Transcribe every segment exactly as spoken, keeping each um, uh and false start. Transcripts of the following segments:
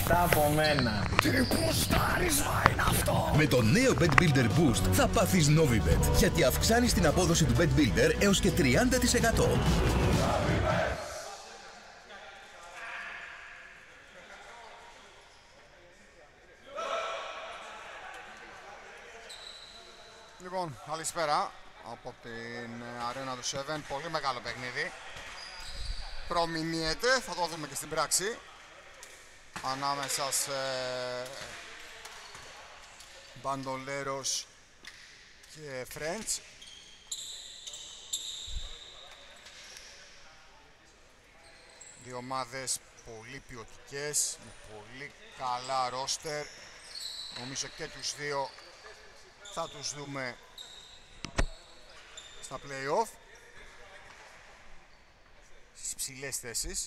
Αυτά από μένα. Τι πουστάρισμα είναι αυτό! Με το νέο Bet Builder Boost θα πάθεις Novibet, γιατί αυξάνεις την απόδοση του Bet Builder έως και τριάντα τοις εκατό. Λοιπόν, καλησπέρα από την αρένα του Seven. Πολύ μεγάλο παιχνίδι. Προμηνύεται, θα το δούμε και στην πράξη. Ανάμεσα σε Μπαντολέρος και French. Δύο ομάδες πολύ ποιοτικές, με πολύ καλά ρόστερ. Νομίζω και τους δύο θα τους δούμε στα play-off, στις ψηλές θέσεις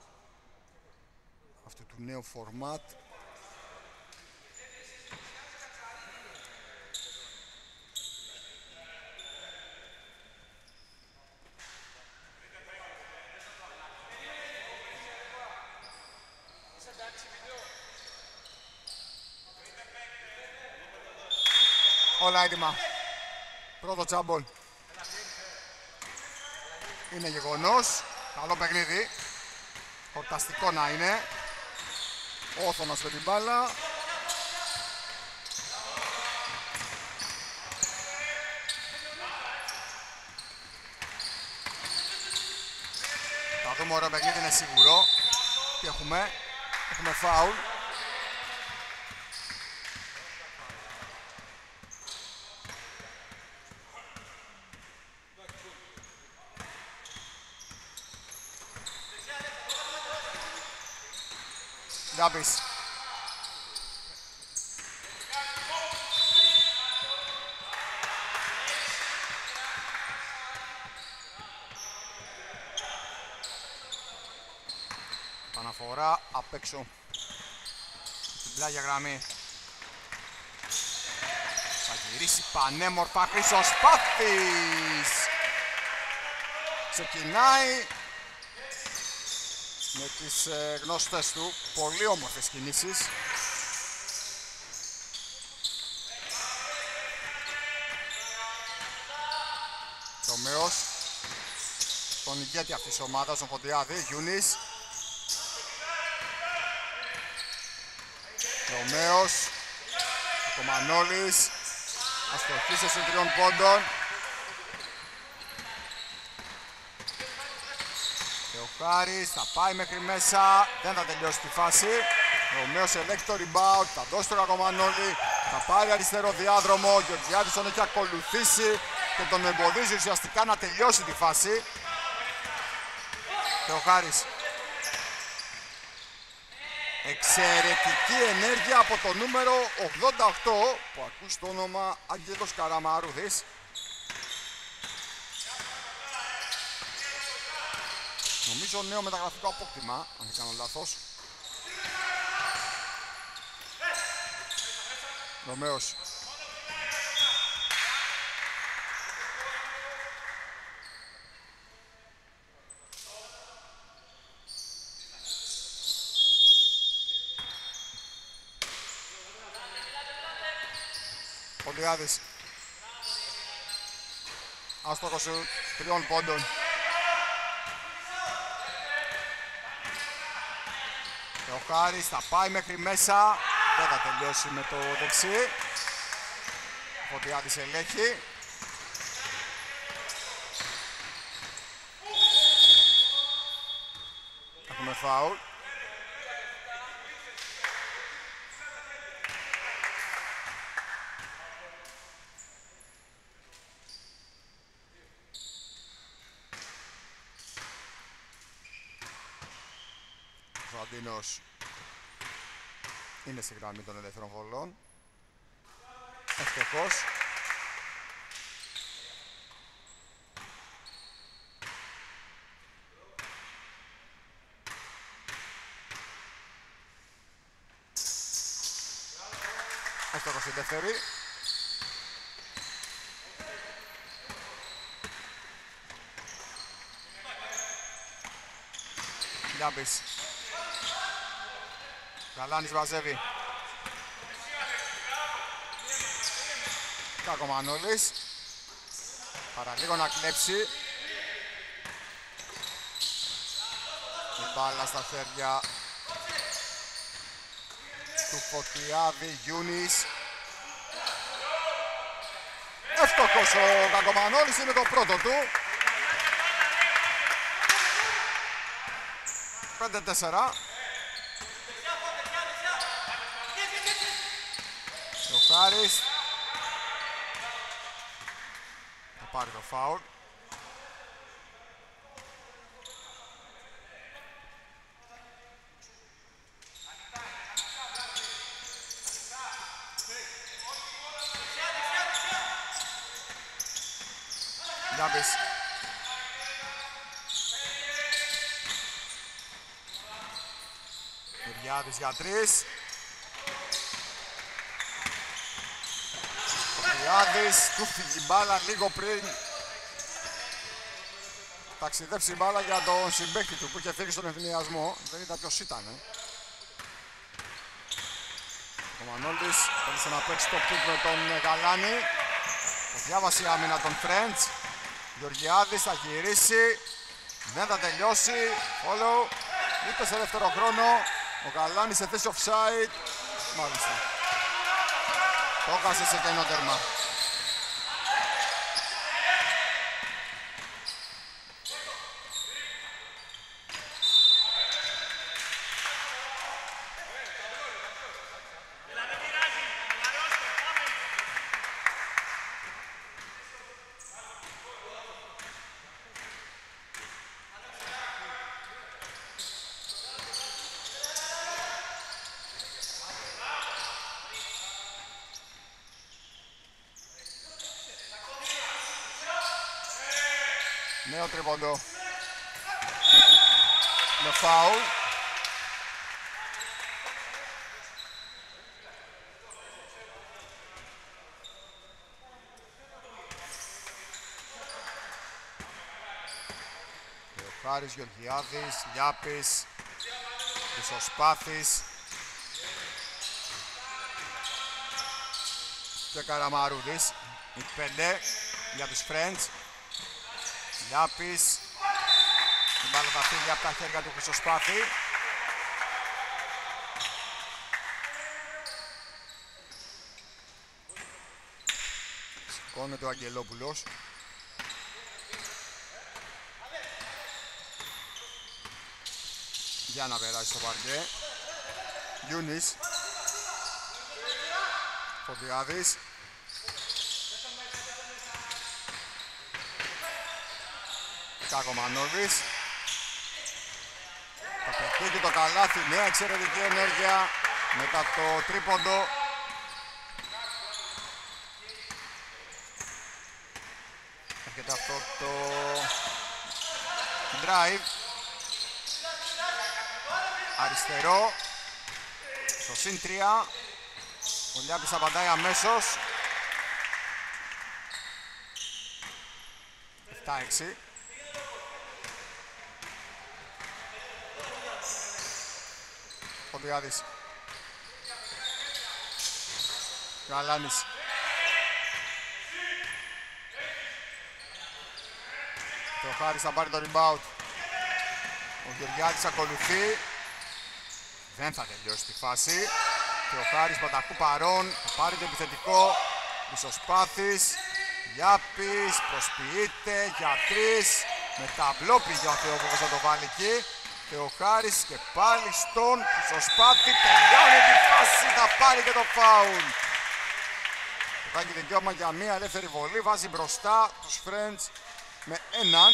αυτού του νέου format. Όλα έτοιμα. Πρώτο τζάμπολ. Είναι γεγονός. Καλό παιχνίδι. Χορταστικό να είναι. Όθωνος με την μπάλα. Θα δούμε, ωραίο παιχνίδι, είναι σίγουρο. Τι έχουμε? Έχουμε φάουλ. Γκάμπης. Παναφορά απ' έξω στην πλάγια γραμμή. Θα γυρίσει πανέμορφα Χρυσοσπάθης. Ξεκινάει με τις ε, γνώστες του, πολύ όμορφες κινήσεις. Τομέος, τον ηγέτη αυτής της ομάδας, τον Φωτιάδη, Γιούνις. Τομέος, ο Μανώλης, αστοχής σε τριών πόντων. Ο Χάρης θα πάει μέχρι μέσα, δεν θα τελειώσει τη φάση. Ο Μέος ελέγχει το rebound, θα δώσει τον Κακομανόλη, θα πάρει αριστερό διάδρομο. Ο Γεωργιάδης τον έχει ακολουθήσει και τον εμποδίζει ουσιαστικά να τελειώσει τη φάση. Και ο Χάρης. Εξαιρετική ενέργεια από το νούμερο ογδόντα οκτώ που ακούς το όνομα Άγγελος Καραμαρούδης. Νομίζω νέο μεταγραφικό απόκτημα, αν δεν κάνω λάθος. Ρωμαίος. Πολυάδης. Άστοχος τριών πόντων. Ο Χάρης θα πάει μέχρι μέσα, δεν θα τελειώσει με το δεξί. Ο Φωτιάδης ελέγχει. Έχουμε φάουλ. Ο Αντίνος είναι στη γραμμή των ελεύθερων βολών. Ευτυχώς. Ευτυχώς η δεύτερη. Λιάμπης. Γαλάνης βαζεύει. Κακομανόλης. Παραλίγο να κλέψει. Η μπάλα στα χέρια του Φωτιάδη. Γιούνις. Εύστοχος ο Κακομανόλης, είναι το πρώτο του. πέντε τέσσερα. Ο Χάρης θα πάρει το φάουλ. Γιάβης. Κυριάδης για τρεις. Ο Κυριάδης του φύγει η μπάλα λίγο πριν ταξιδέψει η μπάλα για τον συμπαίχτη του που είχε φύγει στον ευθυνιασμό. Δεν είδα ποιος ήταν. Ε. Ο Μανώλης θέλησε να παίξει το πικ με τον Γαλάνη. Το διάβασε η άμυνα των Friends. Γεωργιάδης θα γυρίσει. Δεν θα τελειώσει. Follow. Είτε σε δεύτερο χρόνο. Ο Γαλάνης σε θέση offside. Μάλιστα. Το έχασε σε κενό τέρμα. Νέο τρίποντο με φάουλ. Ο Χάρης Γεωργιάδης, Λιάπης, Χρυσοσπάθης και Καραμαρούδης. Οι πέντε για τους Friends. Λιάπης. Η μπάλα θα φύγει από τα χέρια του Χρυσοσπάθη. Σηκώνεται ο Αγγελόπουλος. Για να περάσει στο παρκέ. Γιούνις. Φωτιάδης. Κακομανώδης. Θα πετύχει το καλάθι, μια εξαιρετική ενέργεια μετά το τρίποντο. Έρχεται αυτό το drive. Αριστερό. Στο συν τρία. Ο Λιάπης απαντάει αμέσως. επτά έξι. Φωτιάδης. Γαλάνης. Και ο Χάρης θα πάρει το rebound. Ο Γεωργιάδης ακολουθεί. Δεν θα τελειώσει τη φάση. Και ο Χάρης Πανταχού παρών. Θα πάρει το επιθετικό. Χρυσοσπάθης. Λιάπης. Προσποιείται για τρεις. Με ταμπλό πήγε ο Θεόφοβος να το βάλει εκεί. Και ο Χάρης και πάλι στον Χρυσοσπάθη. Τελειώνει τη φάση. Θα πάρει και το φάουλ. Θα έχει δικαίωμα για μια ελεύθερη βολή. Βάζει μπροστά τους Friends με έναν.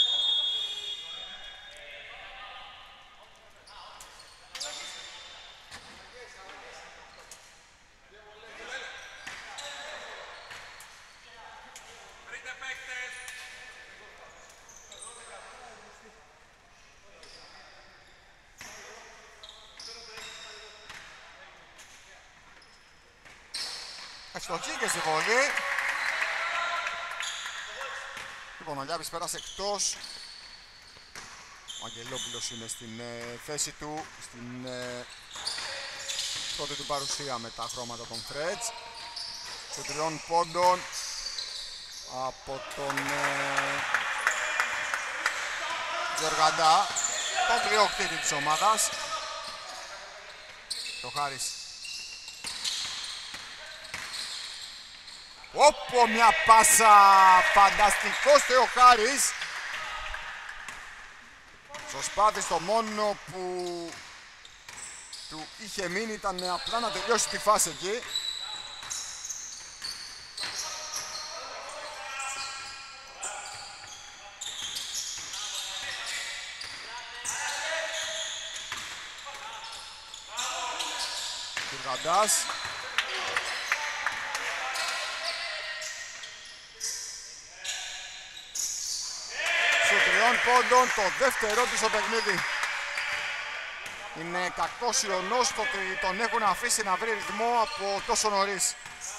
Ευστοχή και στη βολή. Λοιπόν, ο Λιάπης πέρασε εκτός. Ο Αγγελόπουλος είναι στην ε, θέση του, στην ε, πρώτη του παρουσία με τα χρώματα των Threads. Του τριών πόντων από τον ε, Γιοργαντά, τον τριοκτήτη της ομάδας. Το Χάρης. Όπο, μια πάσα, φανταστικός Θεοχάρης. Στο Σπάθης το μόνο που του είχε μείνει ήταν απλά να τελειώσει τη φάση εκεί. Κυργαντάς. Σου τριών πόντων, το δεύτερο του στο παιχνίδι. Είναι κακός ιονός το ότι τον έχουν αφήσει να βρει ρυθμό από τόσο νωρίς.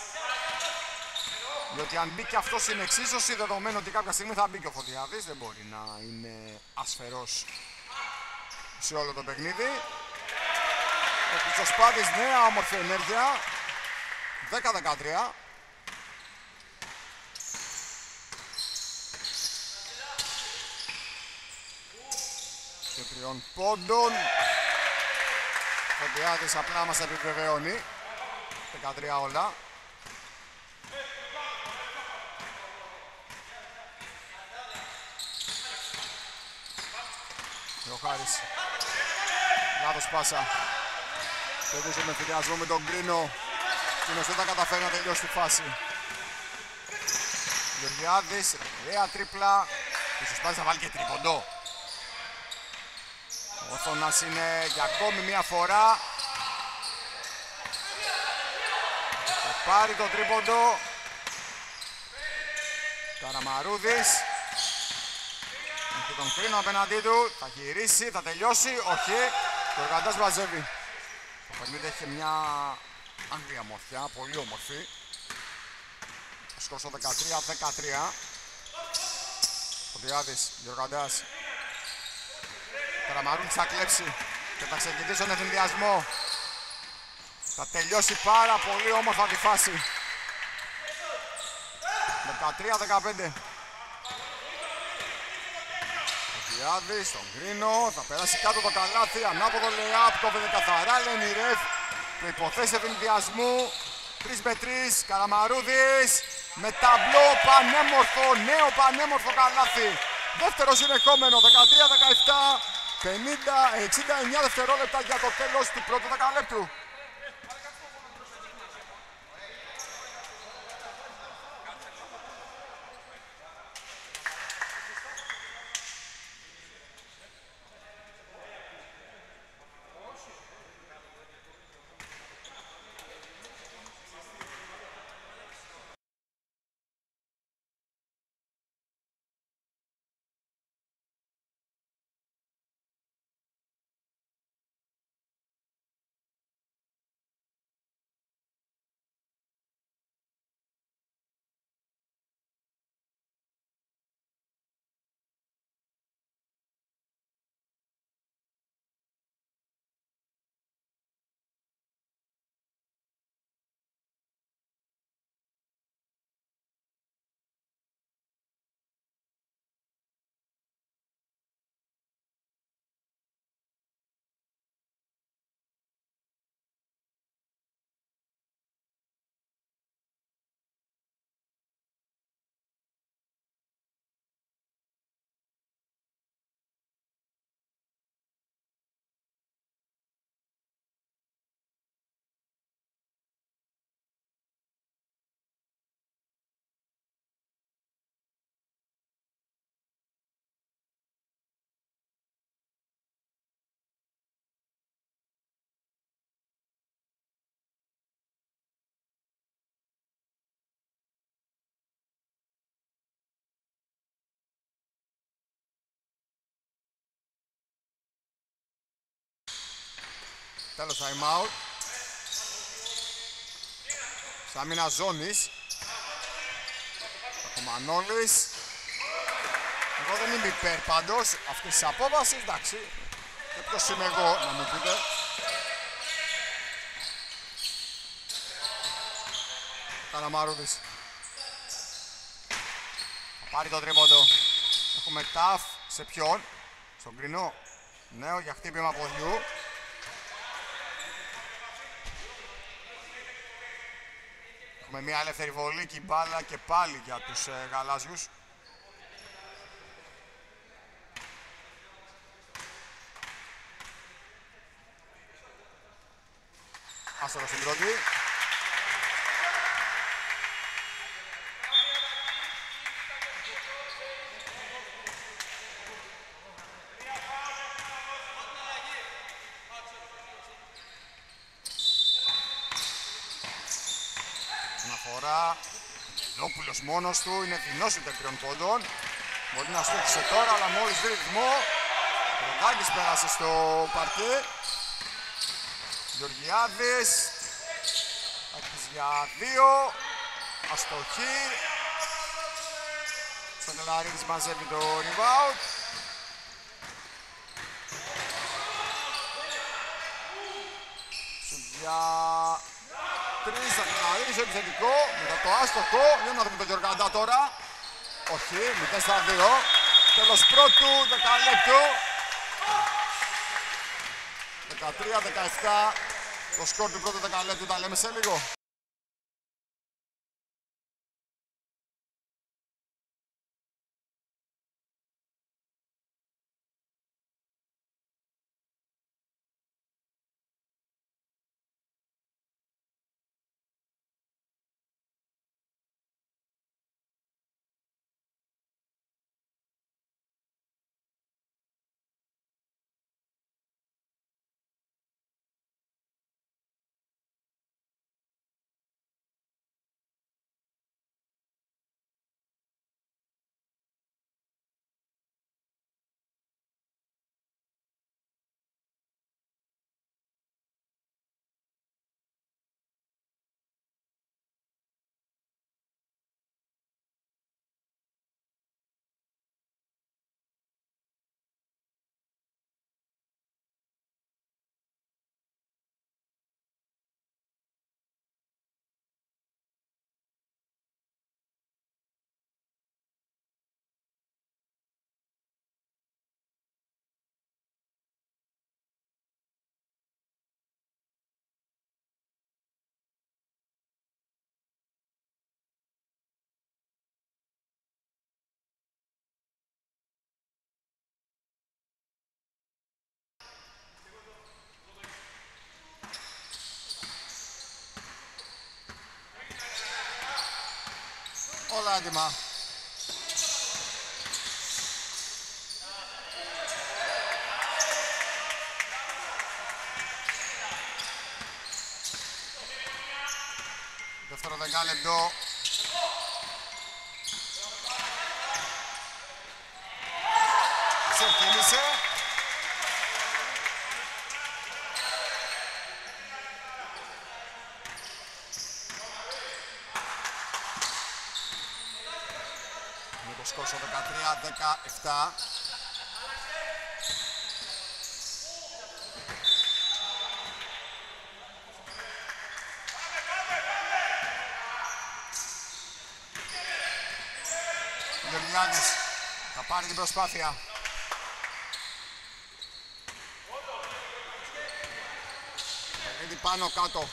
Διότι αν μπει και αυτό στην εξίσωση, δεδομένου ότι κάποια στιγμή θα μπει και ο Φωτιάδης, δεν μπορεί να είναι ασφαιρός σε όλο το παιχνίδι. Ο Χρυστοσπάτης, νέα όμορφη ενέργεια. δέκα δεκατρία. Και τριών πόντων. Ο Φωτιάδης απλά μας επιβεβαιώνει. δεκατρία όλα. Και ο Χάρης. Λάθος πάσα. Και έδωσε με φιλιασμό με τον Γκρίνο. Εκείνος δεν θα καταφέρει να τελειώσει τη φάση. Γεωργιάδης, ωραία τρίπλα. Και στο Σπάθης θα βάλει και τρίποντο. Ο Όθωνας είναι για ακόμη μία φορά. Θα πάρει το τρίποντο. Καραμαρούδης. Έχει τον Γκρίνο απέναντί του. Θα γυρίσει, θα τελειώσει. Όχι. Και ο Γαντάς βαζεύει. Το παιχνίδι έχει μια άγρια μορφιά, πολύ όμορφη. Σκορ στο δεκατρία δεκατρία. Ο Διάδης, Γιωργαντάς. Καραμαρούδης θα κλέψει και θα ξεκινήσει στον ευθυνδιασμό. Θα τελειώσει πάρα πολύ όμορφα τη φάση. δεκατρία δεκαπέντε. Διάδης, τον Γκρίνο, θα περάσει κάτω το καλάθι, ανάποδο λεάπ, το βδε καθαρά, Λένι Ρεφ, προϋποθέσεις ευηνδιασμού, τρία με τρία, Καραμαρούδης, με ταμπλό πανέμορφο, νέο πανέμορφο καλάθι, δεύτερο συνεχόμενο, δεκατρία δεκαεπτά, πενήντα εξήντα εννιά δευτερόλεπτα για το τέλος του πρώτου δεκαλέπτου. Τέλος time out. Σάμινα ζώνης. Ο Μανώλης. Εγώ δεν είμαι υπέρ πάντως αυτής της απόβασης, εντάξει. Και ποιος είμαι εγώ να μου πείτε. Καλαμαρούδης. Θα πάρει το τρίποντο. Έχουμε ταφ σε ποιον? Στον Γκρινό. Νέο για χτύπημα ποδιού. Έχουμε μια ελεύθερη βολή και μπάλα και πάλι για τους ε, γαλάζιους. Άστορα στην πρώτη. Αναφορά. Λόπουλος μόνος του, είναι δεινός ίντερ τριών πόντων. Μπορεί να στούχισε τώρα, αλλά μόλις βρει ρυθμό. Ο Ροδάκης πέρασε στο παρκέ. Γεωργιάδης. Άκης για δύο. Αστοχή. Σταγγελαρίδης μαζεύει το rebound. Για τρεις Σταγγελαρίδης, επιθετικό. Μετά το άστοχο. Για να δούμε το Γεωργάντα τώρα. Όχι, μηδέν στα δύο. Τέλος πρώτου δεκαλέπτου. δεκατρία δεκαεπτά το σκορ του πρώτου δεκαλέπτου, τα λέμε σε λίγο. Όλα έτοιμα. Δεύτερο δεκάλεπτο. Ξεκίνησε. Σκόρσο δεκατρία δεκαεπτά. Ο Γεωργιάδης θα πάρει την προσπάθεια. Παιχνίδι πάνω κάτω.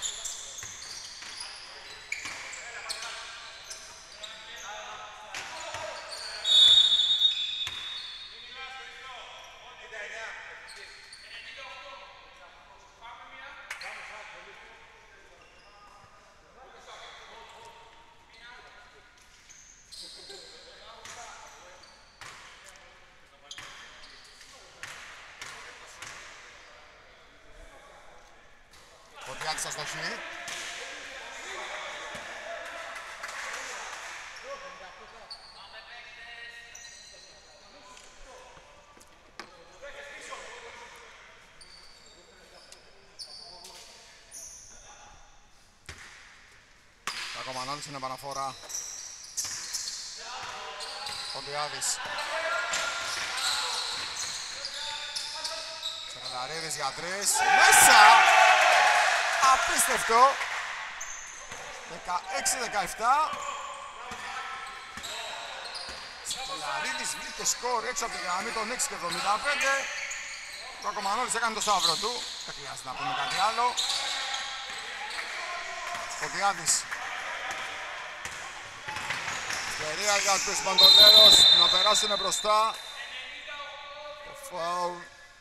Κοντιάκης αστοχή. Κακομανάδης είναι επαναφορά. Κοντιάδης. Σεραλαρίδης για τρεις. Μέσα! Απίστευτο! δεκαέξι δεκαεπτά. Σκελαρίδης βρήκε σκορ έξω από τη γραμμή των έξι και εβδομήντα πέντε. Το Ακομανόλης έκανε το σταύρο του. Δεν χρειάζεται να πούμε κάτι άλλο. Φωτιάδης. Ευκαιρία για τους Μπαντολέρος να περάσουν μπροστά. Το φάουλ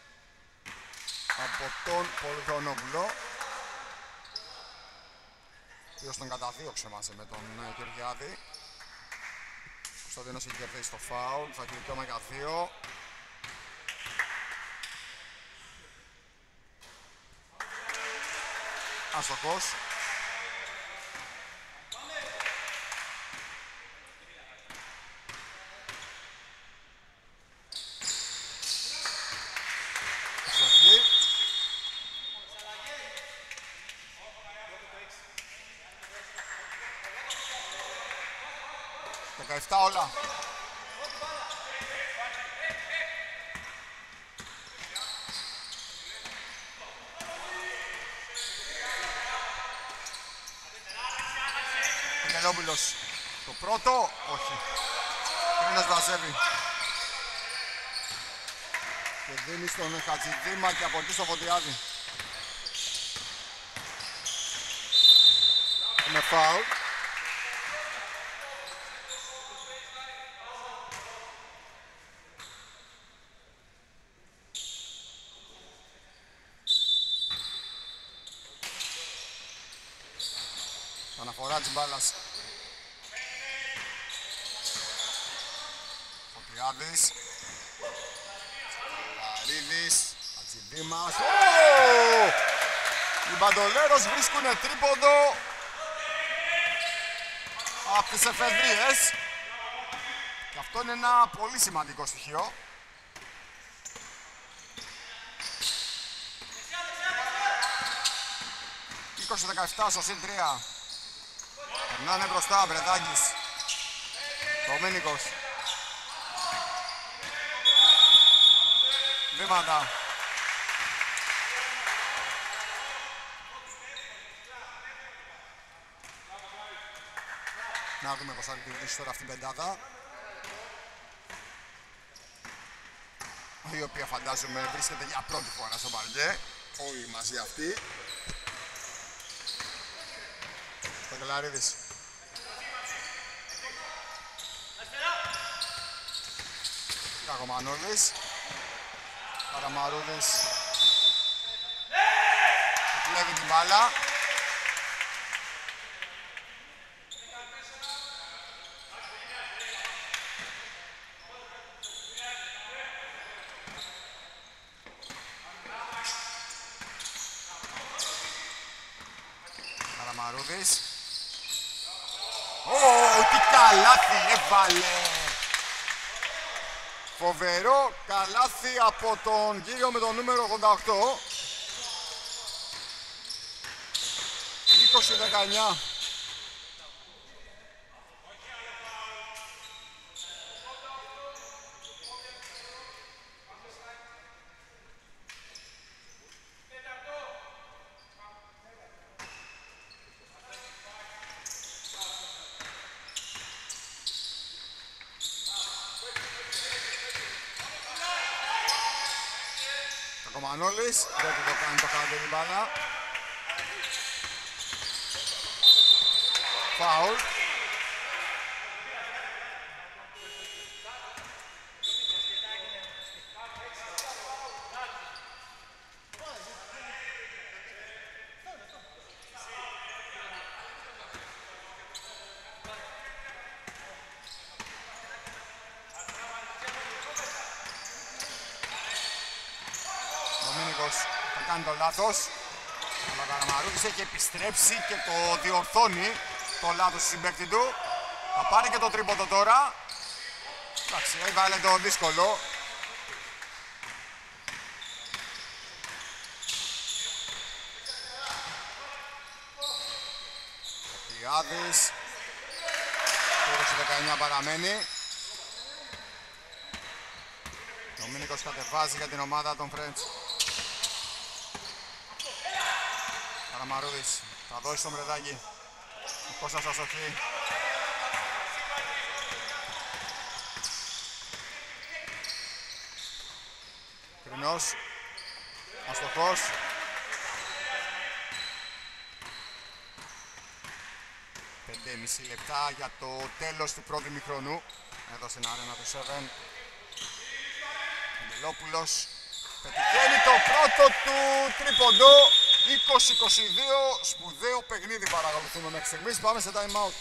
από τον Πολυχρονόπουλο. Ποιος τον καταδίωξε μαζί με τον Γεωργιάδη. Ο Κωνσταντίνος έχει κερδίσει το φάουλ. Θα έχει δικαίωμα για δύο. Άστοχος. δεκαεπτά όλα. Πινελόπουλος. Το πρώτο, όχι. Κρίνος βραζεύει. Και δίνει στον Χατζηδήμα και από εκεί στο Φωτιάδη. Είναι φάουλ. Αναφορά της μπάλας. Φωτιάδης. Λαρίδης. Χατζηδήμας. Οι Μπαντολέρος βρίσκουνε τρίποντο από τις εφεδρίες. Και αυτό είναι ένα πολύ σημαντικό στοιχείο. είκοσι δεκαεπτά στο συν τρία. Περνάνε μπροστά, Μπρεδάκης. Δομήνικος. Βήματα. Να δούμε πως θα λειτουργήσει τώρα αυτή η πεντάδα. Η οποία φαντάζομαι βρίσκεται για πρώτη φορά στο παρκέ. Όλοι μαζί αυτοί. Κελαρίδης. Κακομανόλης. Καραμαρούδης. Κλέβει την μπάλα. Καραμαρούδης. Ω, τι καλάθι έβαλε! Φοβερό καλάθι από τον κύριο με το νούμερο ογδόντα οκτώ. είκοσι δεκαεννιά. Μανώλης, δεν το κάνει το κάτω την μπάλα. Φάουλ. Θα κάνει το λάθος. Αλλά ο Καραμαρούδης έχει επιστρέψει και το διορθώνει το λάθος του συμπαίκτη του. Θα πάρει και το τρίποντο τώρα. Εντάξει, έβαλε το δύσκολο. Ο Πιάδης. Το είκοσι δεκαεννιά παραμένει. Ο Μίνικος κατεβάζει για την ομάδα των Φρέντς. Καραμαρούδης θα δώσει στο Μπρεδάκι. Κώστας αστοχή. Κρινός. Αστοχός. πέντε και μισό λεπτά για το τέλος του πρώτου ημιχρόνου. Εδώ στην αρένα του επτά. Αγγελόπουλος πετυχαίνει το πρώτο του τρίποντο. είκοσι είκοσι δύο. Σπουδαίο παιχνίδι παρακολουθούμε μέχρι στιγμής. Πάμε σε time out.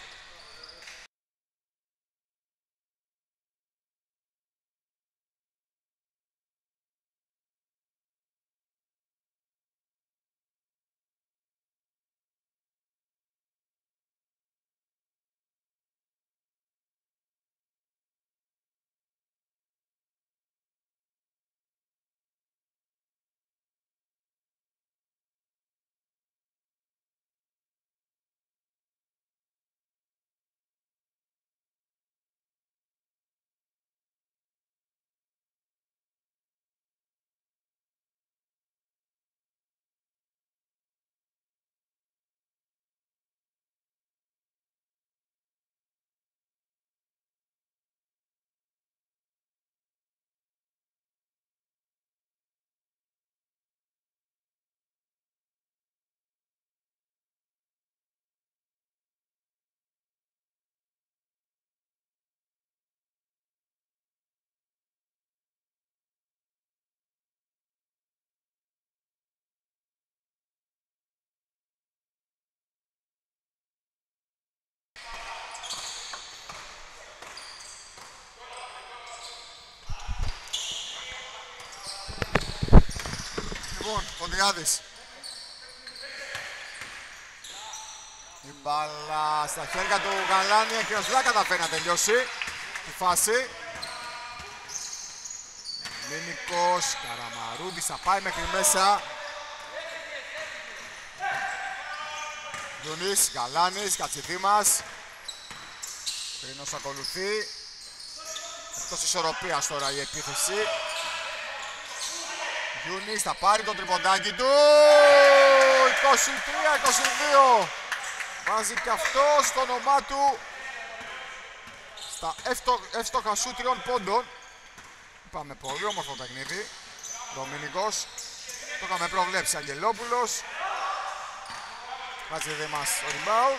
Λοιπόν, Κοντριάδης. Η μπάλα στα χέρια του Γαλάνη, ο κ. δεν καταφέρει να τελειώσει τη φάση. Μίνικος, Καραμαρούδης θα πάει μέχρι μέσα. Γιουνής, Γαλάνης, Κατσιδήμας. Κρίνος ακολουθεί. Εκτός ισορροπίας τώρα η επίθεση. Γιούνις θα πάρει το τριποντάκι του. είκοσι τρία είκοσι δύο. Βάζει και αυτό στο όνομά του στα εύστοχα σου τριών πόντων. Είπαμε πολύ όμορφο παιχνίδι. Δομήνικος. Το είχαμε προβλέψει. Αγγελόπουλος. Βάζει δε μας ο rebound.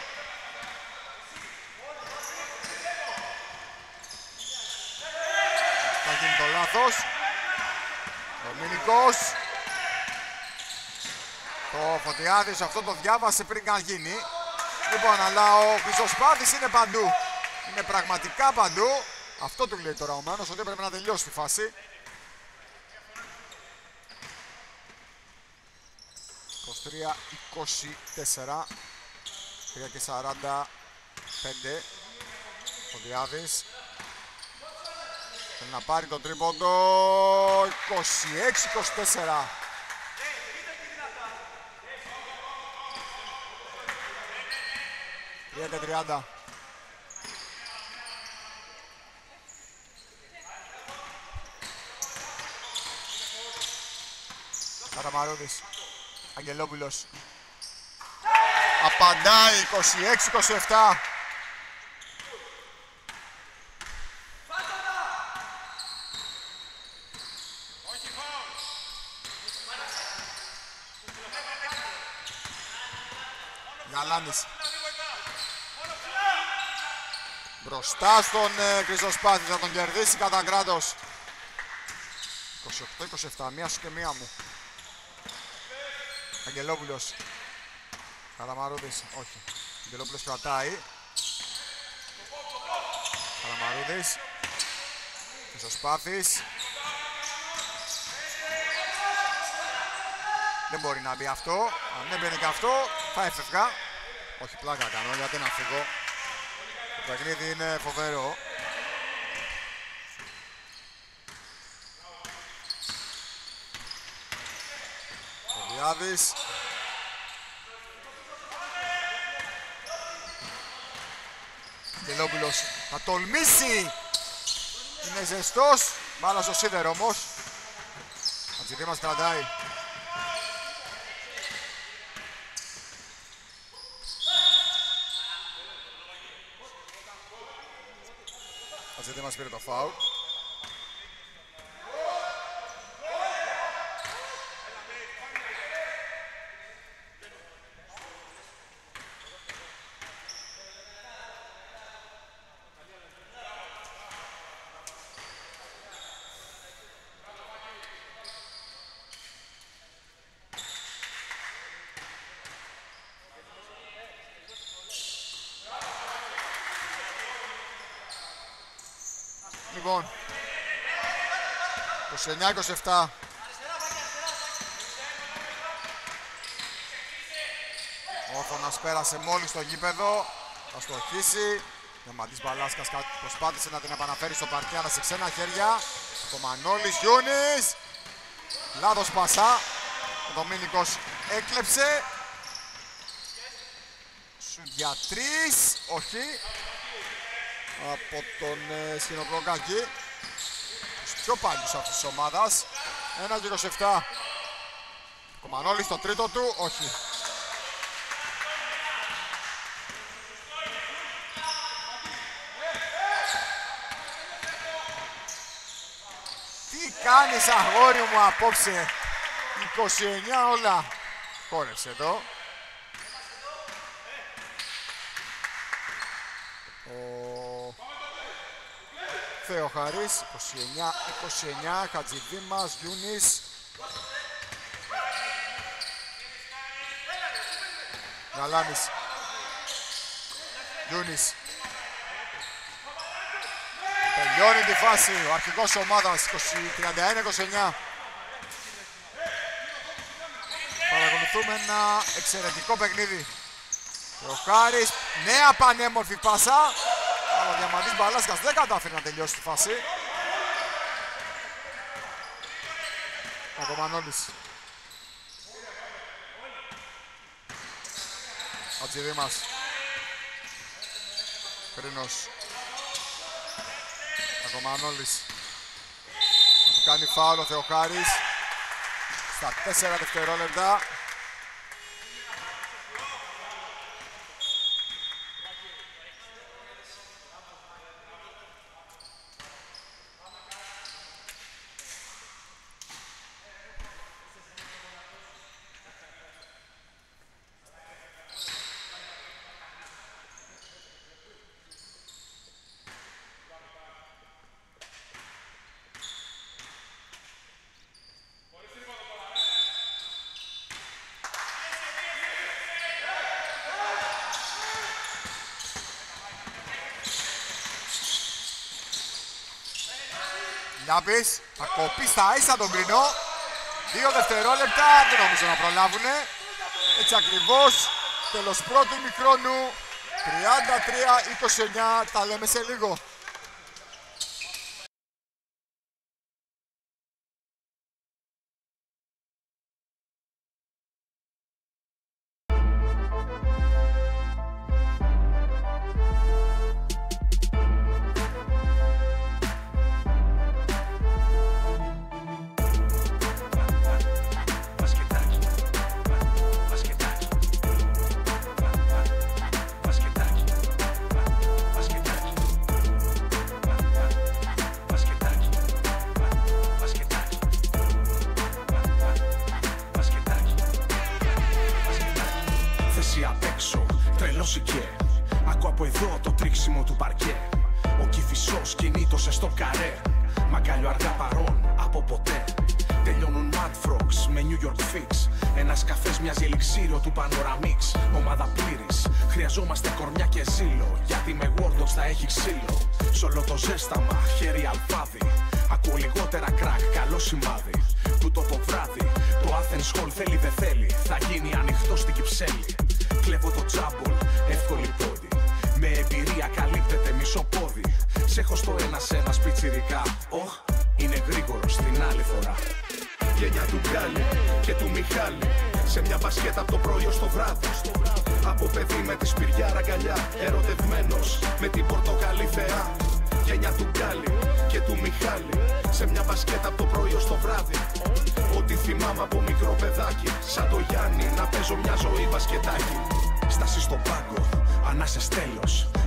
Θα γίνει το λάθος. Δομήνικος. Το Φωτιάδης αυτό το διάβασε πριν καν γίνει. Λοιπόν, αλλά ο Χρυσοσπάθης είναι παντού. Είναι πραγματικά παντού. Αυτό του λέει τώρα ο Μάνος, ότι έπρεπε να τελειώσει τη φάση. είκοσι τρία είκοσι τέσσερα. τρία και σαράντα πέντε. Φωτιάδης. Θέλει να πάρει το τρίποντο. είκοσι έξι είκοσι τέσσερα. τρία και τριάντα. Καραμαρούδης. Αγγελόπουλος. Απαντάει είκοσι έξι είκοσι επτά. Γαλάνης. Μπροστά στον ε, Χρυσοσπάθη, θα τον κερδίσει κατά κράτος. είκοσι οκτώ είκοσι επτά, μία σου και μία μου. Αγγελόπουλος. Καλαμαρούδης, όχι. Αγγελόπουλος κρατάει. Καλαμαρούδης. Χρυσοσπάθης. Δεν μπορεί να μπει αυτό. Αν δεν μπαίνει και αυτό, θα έφευγα. Όχι, πλάκα κάνω, γιατί να φύγω. Το παιχνίδι είναι φοβερό. Ο Διάδης. Γελόπουλος θα τολμήσει. Είναι ζεστός. Μπάλα στο σίδερο όμως. Ατζητή μας κρατάει. Χατζηδήμας πήρε το φάουλ. Λοιπόν, είκοσι εννιά είκοσι επτά. Ο Όθωνας πέρασε μόλις στο γήπεδο. Θα στοχίσει. Διαμαντής Μπαλάσκας προσπάθησε να την επαναφέρει στο παρκέ, αλλά σε ξένα χέρια. Το Μανώλης Γιούνης. Λάθος πασά. Ο Δομήνικος έκλεψε. Σου για τρεις. Όχι. Από τον ε, Σκηνοπλοκάκη. Τους πιο παλιούς αυτής της ομάδας. ένα και είκοσι επτά. Ο Μανώλης στο τρίτο του. Όχι. Τι κάνεις αγόρι μου απόψε? είκοσι εννιά όλα. Χόρεψε εδώ. Ο Θεοχαρής, είκοσι εννιά είκοσι εννιά, Χατζηδήμας, Γιούνης. Γαλάνης. Γιούνης. Τελειώνει τη φάση ο αρχηγός ομάδας, τριάντα ένα είκοσι εννιά. Παρακολουθούμε ένα εξαιρετικό παιχνίδι. Θεοχάρης, νέα πανέμορφη πάσα. Αλλά ο Διαμαντής Μπαλάσκας δεν κατάφερε να τελειώσει τη φάση. Από Μανώλης. Χατζηδήμας. Κρίνος. Από Μανώλης. Θα του κάνει φάουλ ο Θεοχάρης. Στα τέσσερα δευτερόλεπτα. Λιάπης, θα κοπεί στα ίσα τον Κρινό. Δύο δευτερόλεπτα, δεν νομίζω να προλάβουνε. Έτσι ακριβώς, τέλος πρώτου ημιχρόνου. τριάντα τρία είκοσι εννιά, τα λέμε σε λίγο. Άκου από εδώ το τρίξιμο του παρκέ. Ο Κηφισός κινήτωσε στο καρέ. Μαγκάλιο αργά παρόν από ποτέ. Τελειώνουν Mad Frogs με New York Fix. Ένας καφές μοιάζει ελιξίριο του Panoramix. Ομάδα πλήρης, χρειαζόμαστε κορμιά και ζήλο. Γιατί με Wardogs θα έχει ξύλο. Σ' όλο το ζέσταμα, χέρι αλφάδι. Ακούω λιγότερα κρακ, καλό σημάδι. Τούτο το βράδυ, το Athens Hall θέλει δεν θέλει. Θα γίνει ανοιχτό στην Κυψέλη. Κλέβω το τζάμπολ, εύκολη πόντι. Με εμπειρία καλύπτεται μισό πόδι. Σ' έχω στο ένα σε ένα σπιτσιρικά. Οχ, είναι γρήγορο την άλλη φορά. Γενιά του Γκάλι και του Μιχάλη. Σε μια μπασκέτα από το πρωί ως το βράδυ. Από παιδί με τη σπυριάρα αγκαλιά. Ερωτευμένος με την πορτοκαλί θεά. Γενιά του Γκάλι και του Μιχάλη. Σε μια μπασκέτα από το πρωί ως το βράδυ. Ό,τι θυμάμαι από μικρό παιδάκι. Σαν το Γιάννη να παίζω μια ζωή μπασκετάκι. Στάση στον πάγκο, ανάσες τέλος.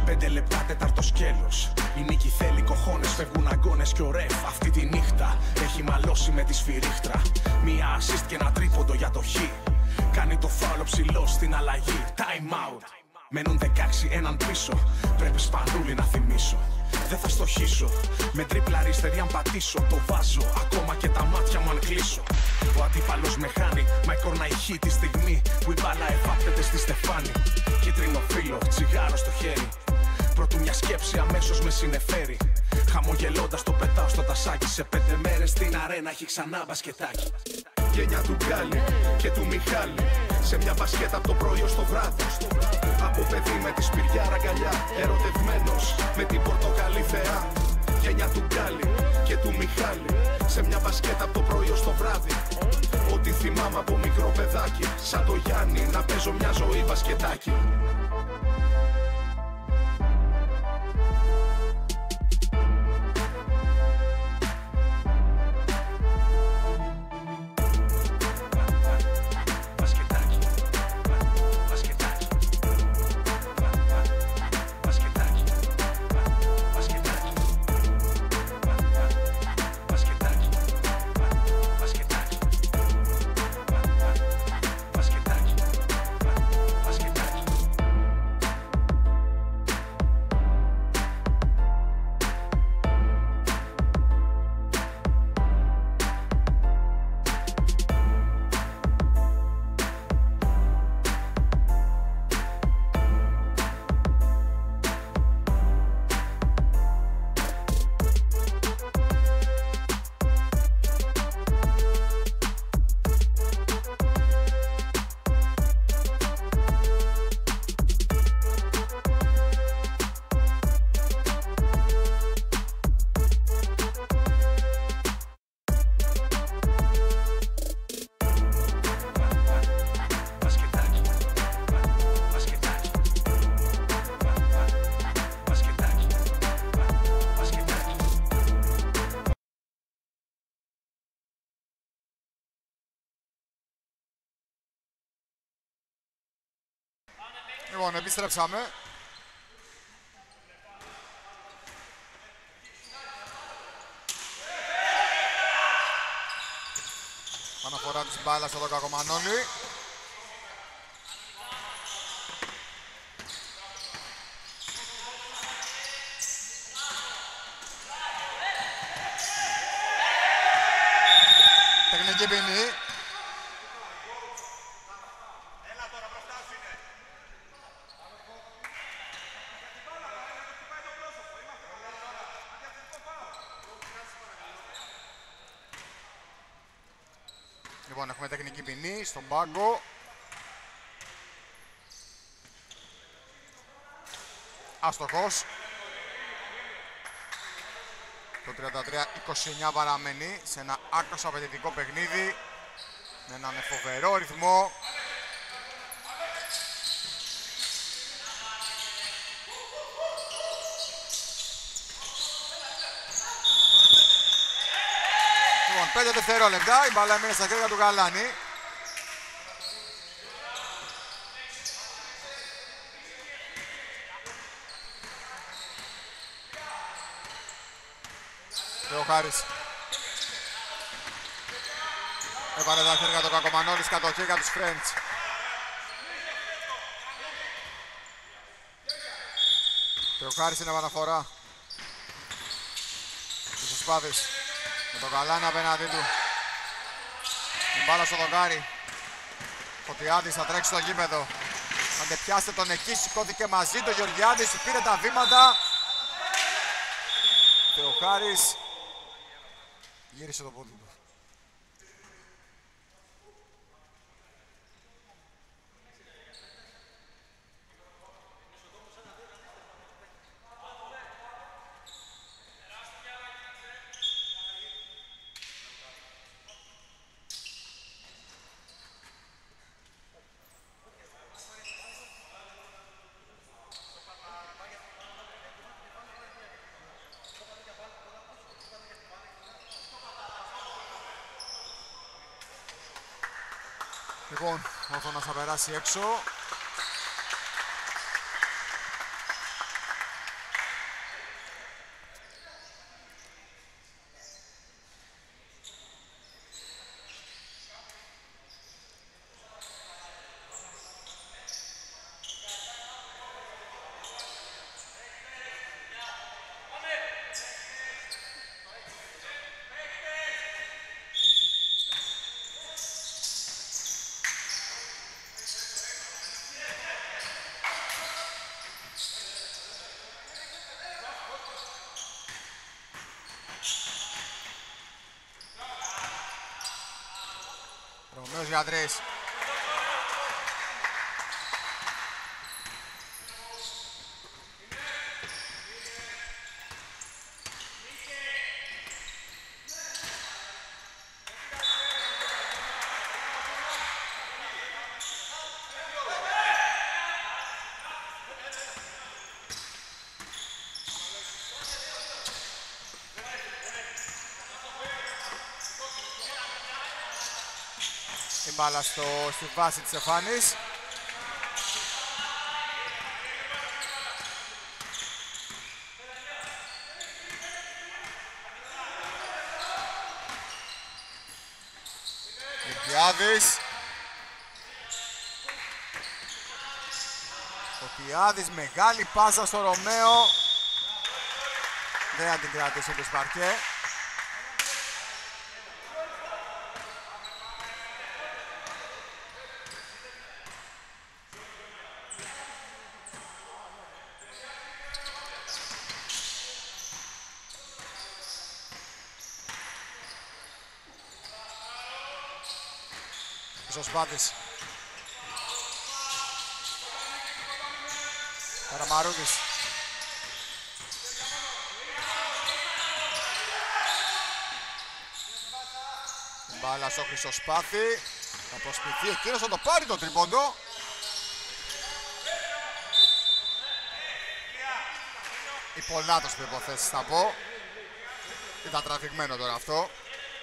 Πέντε λεπτά τέταρτο σκέλος. Η νίκη θέλει κοχώνες, φεύγουν αγκώνες και ο ρεφ αυτή τη νύχτα έχει μαλώσει με τη σφυρίχτρα. Μία assist και ένα τρίποντο για το χ. Κάνει το φάουλο ψηλό στην αλλαγή. Time out. Μένουν δεκάξι έναν πίσω. Πρέπει σπανούλι να θυμίσω. Δεν θα στοχίσω. Με τρίπλα αριστερή αν πατήσω. Το βάζω ακόμα και τα μάτια μου αν κλείσω. Ο αντίπαλος με χάνει. Μα η κόρνα ηχεί τη στιγμή που η μπάλα εφάπτεται στη στεφάνη. Κίτρινο φύλλο, τσιγάρο στο χέρι. Πρώτου μια σκέψη αμέσως με συνεφέρει. Χαμογελώντας το πετάω στο τασάκι. Σε πέντε μέρες στην αρένα έχει ξανά μπασκετάκι. Γένια του Γκάλι και του Μιχάλη. Σε μια μπασκέτα από το πρωί ως το βράδυ. Από παιδί με τη σπυριάρα αγκαλιά. Ερωτευμένος με την πορτοκαλί θεά. Γένια του Γκάλι και του Μιχάλη. Σε μια μπασκέτα από το πρωί ως το βράδυ. Ό,τι θυμάμαι από μικρό παιδάκι. Σαν το Γιάννη να παίζω μια ζωή μπασκετάκι. Λοιπόν, επιστρέψαμε. Αναφορά της μπάλας εδώ Κακομανόλη. Τεχνική ποινή. Λοιπόν, έχουμε τεχνική ποινή στον πάγκο. Άστοχος. Το τριάντα τρία είκοσι εννιά παραμένει σε ένα άκρως απαιτητικό παιχνίδι με έναν φοβερό ρυθμό. Λοιπόν, πέντε δευτερόλεπτα, η μπάλα έμεινε στα χέρια του Γαλάνη. Θεοχάρης. Έβαλε τα χέρια του Κακομανόλης, κατοχή για τους Friends. Θεοχάρης είναι επαναφορά. Τους Σπάδης. Με τον Γαλάνη απέναντί του. Την μπάλα στο δοκάρι. Φωτιάδης θα τρέξει στο γήπεδο. Αν πιάστε τον εκεί, σηκώθηκε μαζί του. Γεωργιάδης πήρε τα βήματα. Θεοχάρης γύρισε το πόδι του. Λοιπόν, ο Θόνας θα περάσει έξω. για τρεις. Η μπάλα στο, στη βάση της Εφάνης. Κωτιάδης. Κωτιάδης, μεγάλη πάσα στο Ρωμαίο. Δεν θα την κρατήσει το Σπαρκέ. Ο Σπάτης. Καραμαρούδης. Μπάλα στο Χρυσοσπάθη. Θα προσποιηθεί εκείνος, θα το πάρει το τρίποντο. Υπολάτος προϋποθέσεις θα πω. Ήταν τραβηγμένο τώρα αυτό.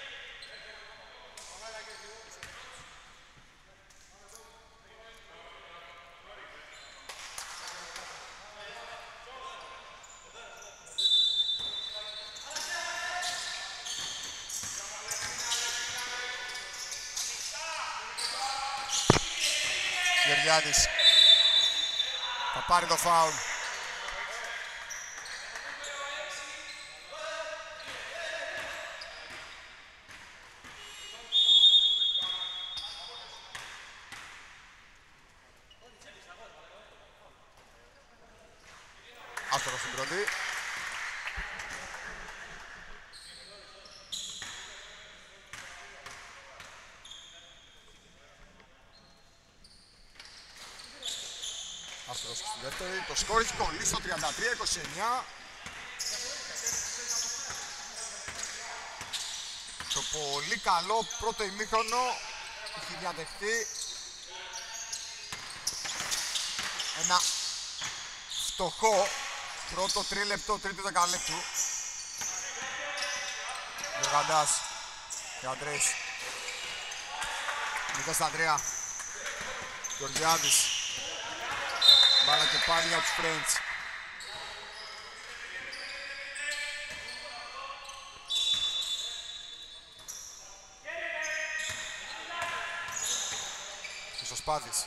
Γεωργιάδης θα πάρει το φάουλ. Άστοχος στην πρώτη. Άστοχος στη δεύτερη. Το σκόρ έχει κολλήσει στο τριάντα τρία είκοσι εννιά. Το πολύ καλό πρώτο ημίχρονο έχει διαδεχτεί ένα φτωχό πρώτο τρίλεπτο, τρίτο δεκαλέπτου. Γεργαντάς για τρεις. Μηδέν στα τρία. Γεωργιάδης. Μπάλα και πάλι για τους French. Χρυσοσπάθης.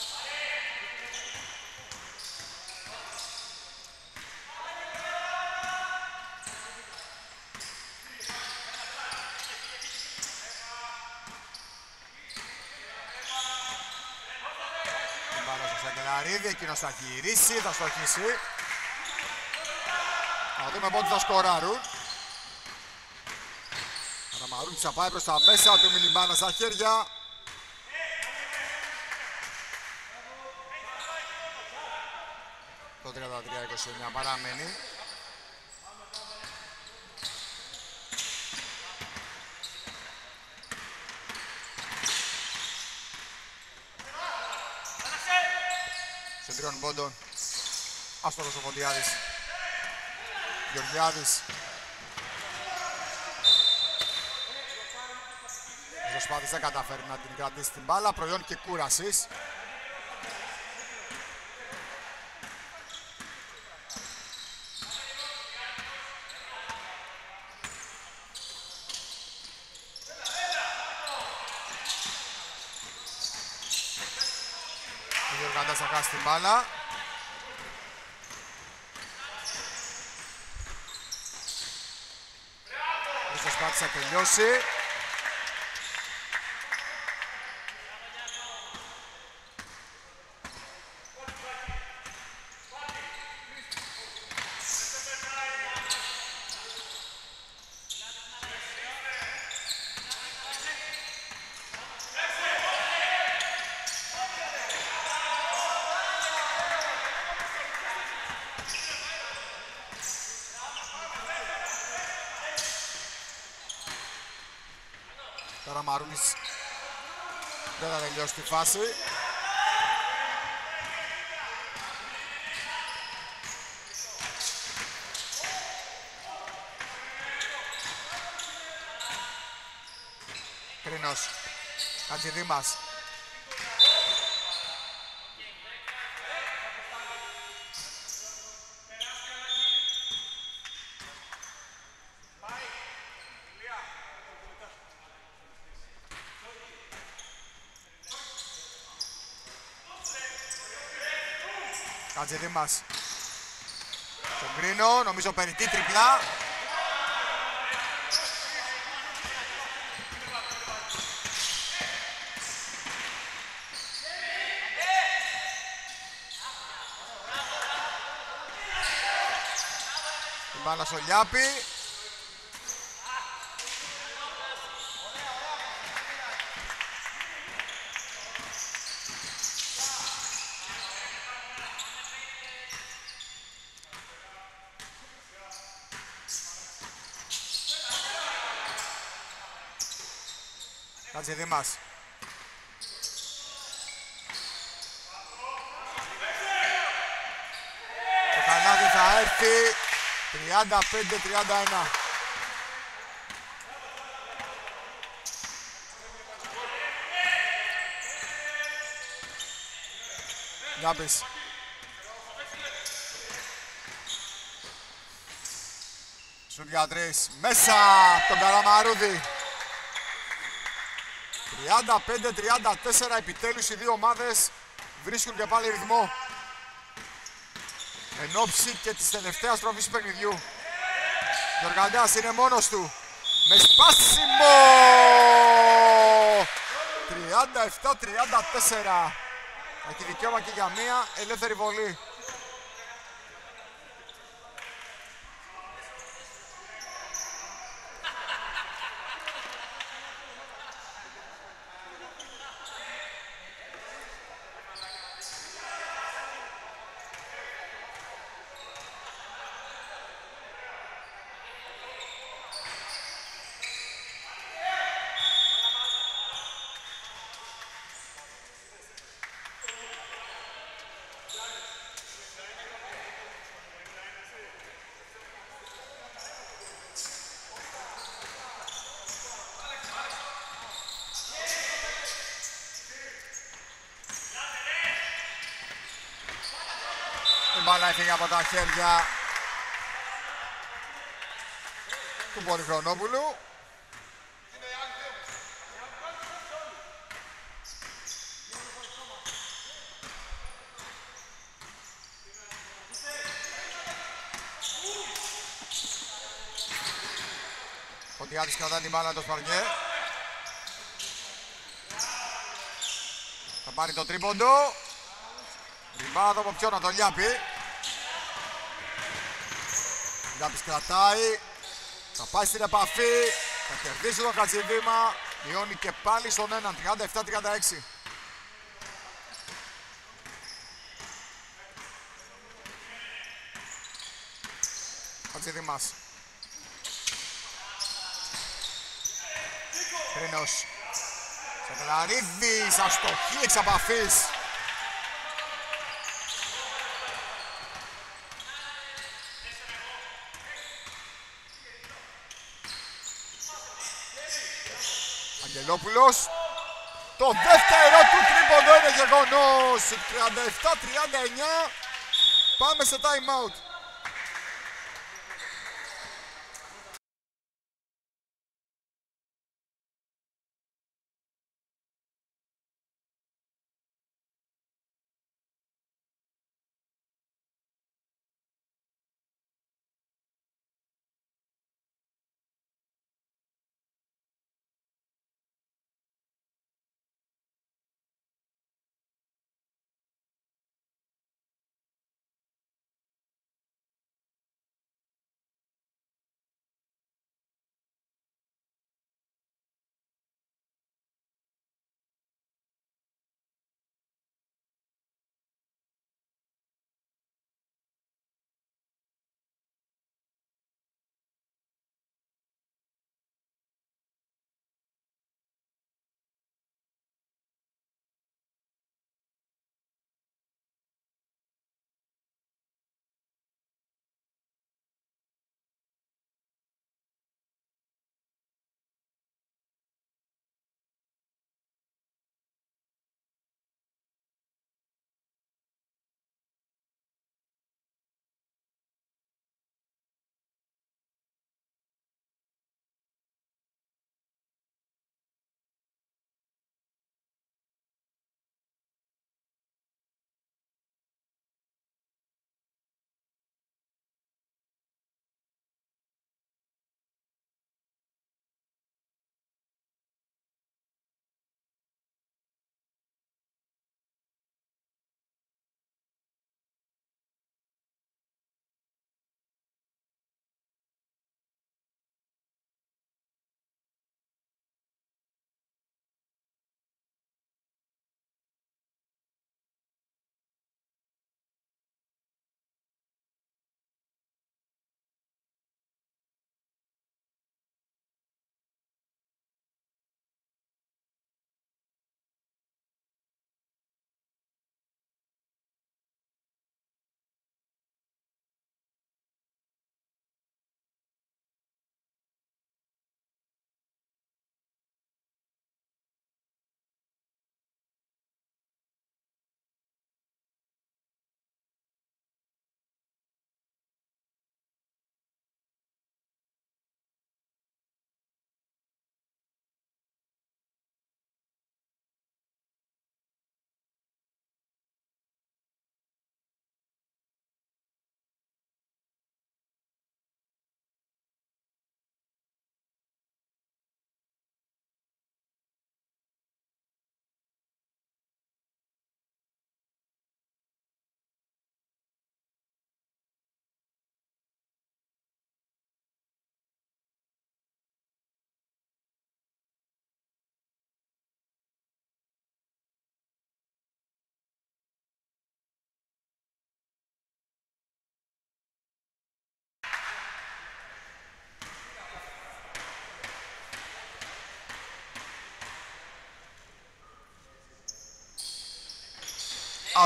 Εκείνος θα γυρίσει, θα στοχίσει. Θα δούμε πότε θα σκοράρουν. Καραμαρούδης θα πάει προς τα μέσα, του μείνει μπάλα στα χέρια. Το τριάντα τρία είκοσι εννιά παραμένει. Τριών πόντων. Άστοχος ο Φωτιάδης. Γεωργιάδης. Ο Ζωσπάθης δεν καταφέρει να την κρατήσει την μπάλα. Προϊόν και κούρασης. Ο Γεωργαντάς θα χάσει την μπάλα. Ο Ζωσπάθης θα τελειώσει. Καραμαρούλης δεν θα τελειώσει τη φάση. Κρίνος. Χατζηδήμας. Χατζηδήμας. Στον Κρίνο, νομίζω περιττή τριπλά. Την μπάλα στο Λιάπη. Χατζηδήμας. Το κανάδι θα έρθει. τριάντα πέντε τριάντα ένα. Γιάμπης. Σουτ για τρεις. Μέσα από τον Καραμαρούδη. τριάντα πέντε τριάντα τέσσερα. Επιτέλους οι δύο ομάδες βρίσκουν και πάλι ρυθμό. Εν όψη και της τελευταίας τροφής παιχνιδιού. Γιοργαντάς είναι μόνος του. Με σπάσιμο! τριάντα επτά τριάντα τέσσερα. Έχει δικαίωμα και για μία ελεύθερη βολή. Η μπάλα έφυγε από τα χέρια του Πολυχρονόπουλου. Φωτιάδης κρατά την μπάλα το Σπαρνιέ. Θα πάρει το τρίποντο. Την μπάλα από ποιον, να τον Λιάπη. Λιάπης κρατάει. Θα πάει στην επαφή. Θα κερδίσει το Χατζηδήμα. Μειώνει και πάλι στον έναν. τριάντα επτά τριάντα έξι. Χατζηδήμας. Κρίνος. Σεγλαρίδης. Αστοχή εξ επαφής. Αγγελόπουλος. Το δεύτερο του τρίποντο είναι γεγονός. τριάντα επτά τριάντα εννιά. Πάμε σε time out.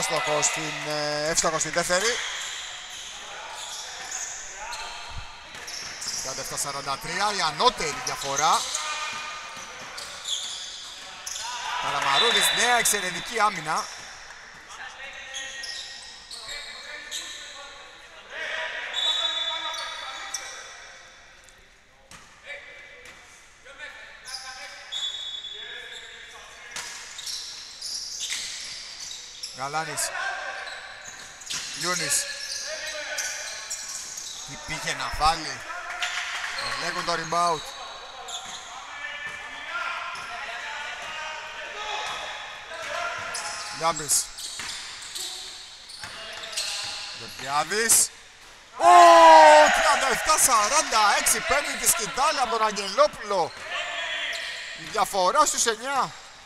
άστοχο στην, ε, εύστοχο στην δεύτερη. τριάντα επτά σαράντα τρία, η ανώτερη διαφορά. Καραμαρούλης, νέα εξαιρετική άμυνα. Γαλάνης, Γιούνις, τι πήγε να βάλει, ελέγχουν το rebound. Γιάμπης, Γεωργιάδης, Ω, τριάντα επτά σαράντα έξι, παίρνει τη σκητάλη από τον Αγγελόπουλο, η διαφορά στους εννιά.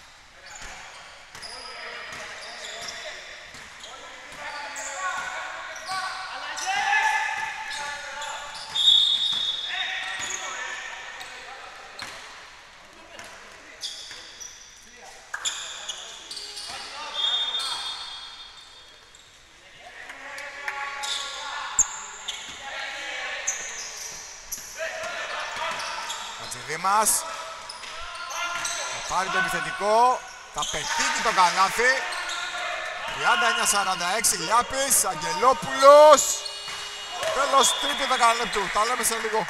Μας. Θα πάρει το επιθετικό, θα πετύχει το καλάθι. τριάντα εννιά σαράντα έξι, Λιάπης, Αγγελόπουλος. Τέλος τρίτη δεκαλέπτου, τα λέμε σε λίγο.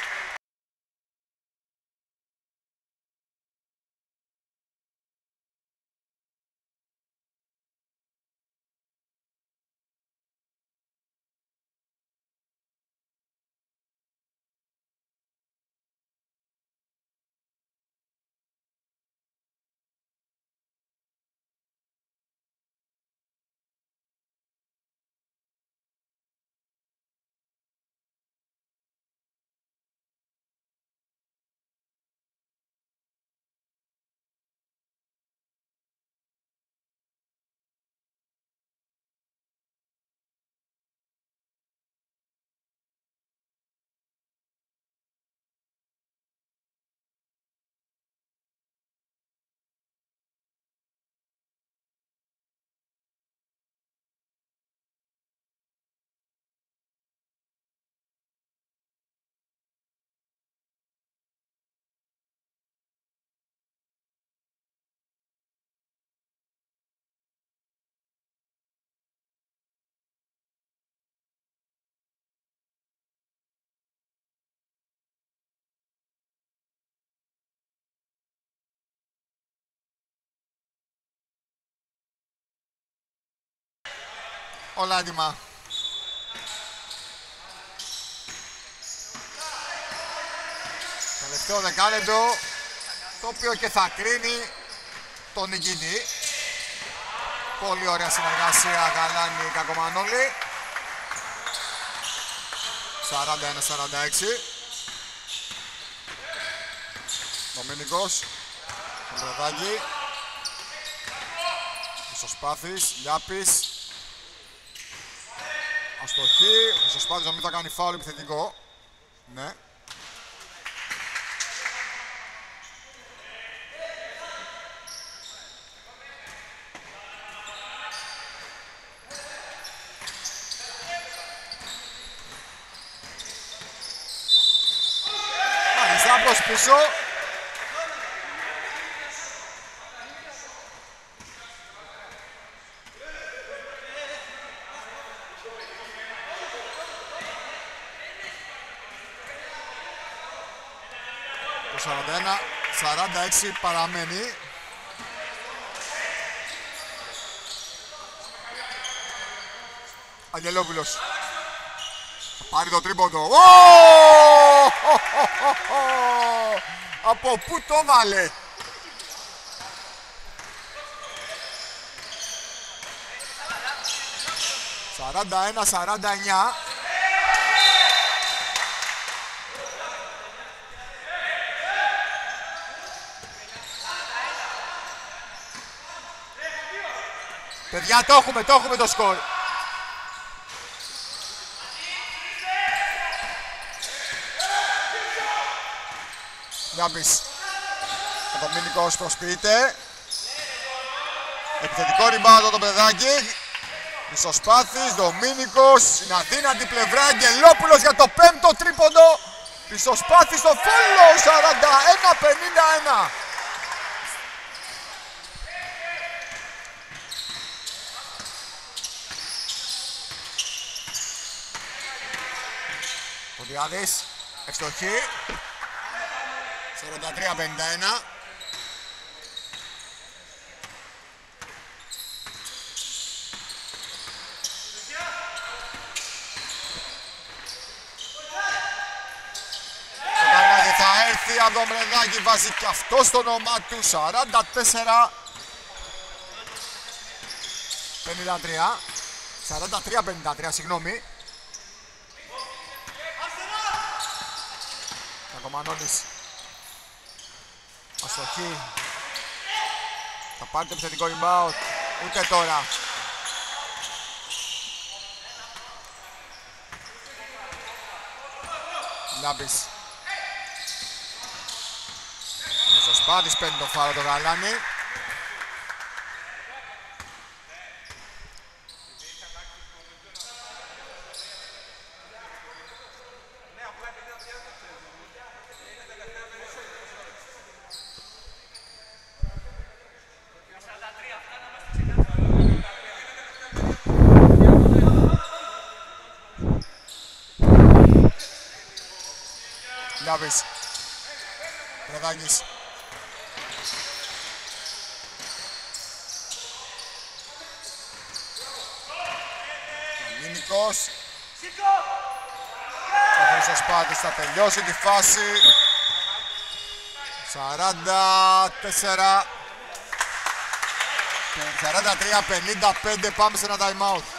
Όλα έτοιμα. Τελευταίο δεκάλεπτο, το οποίο και θα κρίνει τον νικητή. Πολύ ωραία συνεργασία Γαλάνη Κακομανόλη. σαράντα ένα σαράντα έξι. Δομήνικος, Κοντροδάκη, Χρυσοσπάθης, Λιάπης. Αστοχή, ο Χρυσοσπάθης να μην θα κάνει φάουλ επιθετικό. Ναι. Αριστερά προς πίσω. σαράντα ένα σαράντα έξι παραμένει. Αγγελόπουλος θα πάρει το τρίποντο. Από πού το βάλε? σαράντα ένα σαράντα εννιά. Παιδιά, το έχουμε, το έχουμε το σκορ. Γιάμπης. Ο Δομήνικος προσποιείται. Επιθετικό rebound το παιδάκι. Μισοσπάθης, Δομήνικος, είναι αδύνατη πλευρά, Αγγελόπουλος για το πέμπτο τρίποντο. Μισοσπάθης στο follow, σαράντα ένα πενήντα ένα. Ο Διάδης, ευστοχή, σαράντα τρία πενήντα ένα. Από το Μρεδάκι βάζει και αυτό στο όνομα του, σαράντα τέσσερα πενήντα τρία, σαράντα τρία πενήντα τρία, συγγνώμη. Κακομανώνης, αστοχή, θα πάρει το επιθετικό rebound, ούτε τώρα. Λάμπης. Ο Σπάτης παίρνει το φάρο το Γαλάνι. Λάβης. Πρεδάκης. Νίκος. Ο Χρήστος Σπάτης θα τελειώσει τη φάση. σαράντα τέσσερα σαράντα τρία πενήντα πέντε, πάμε σε ένα time out.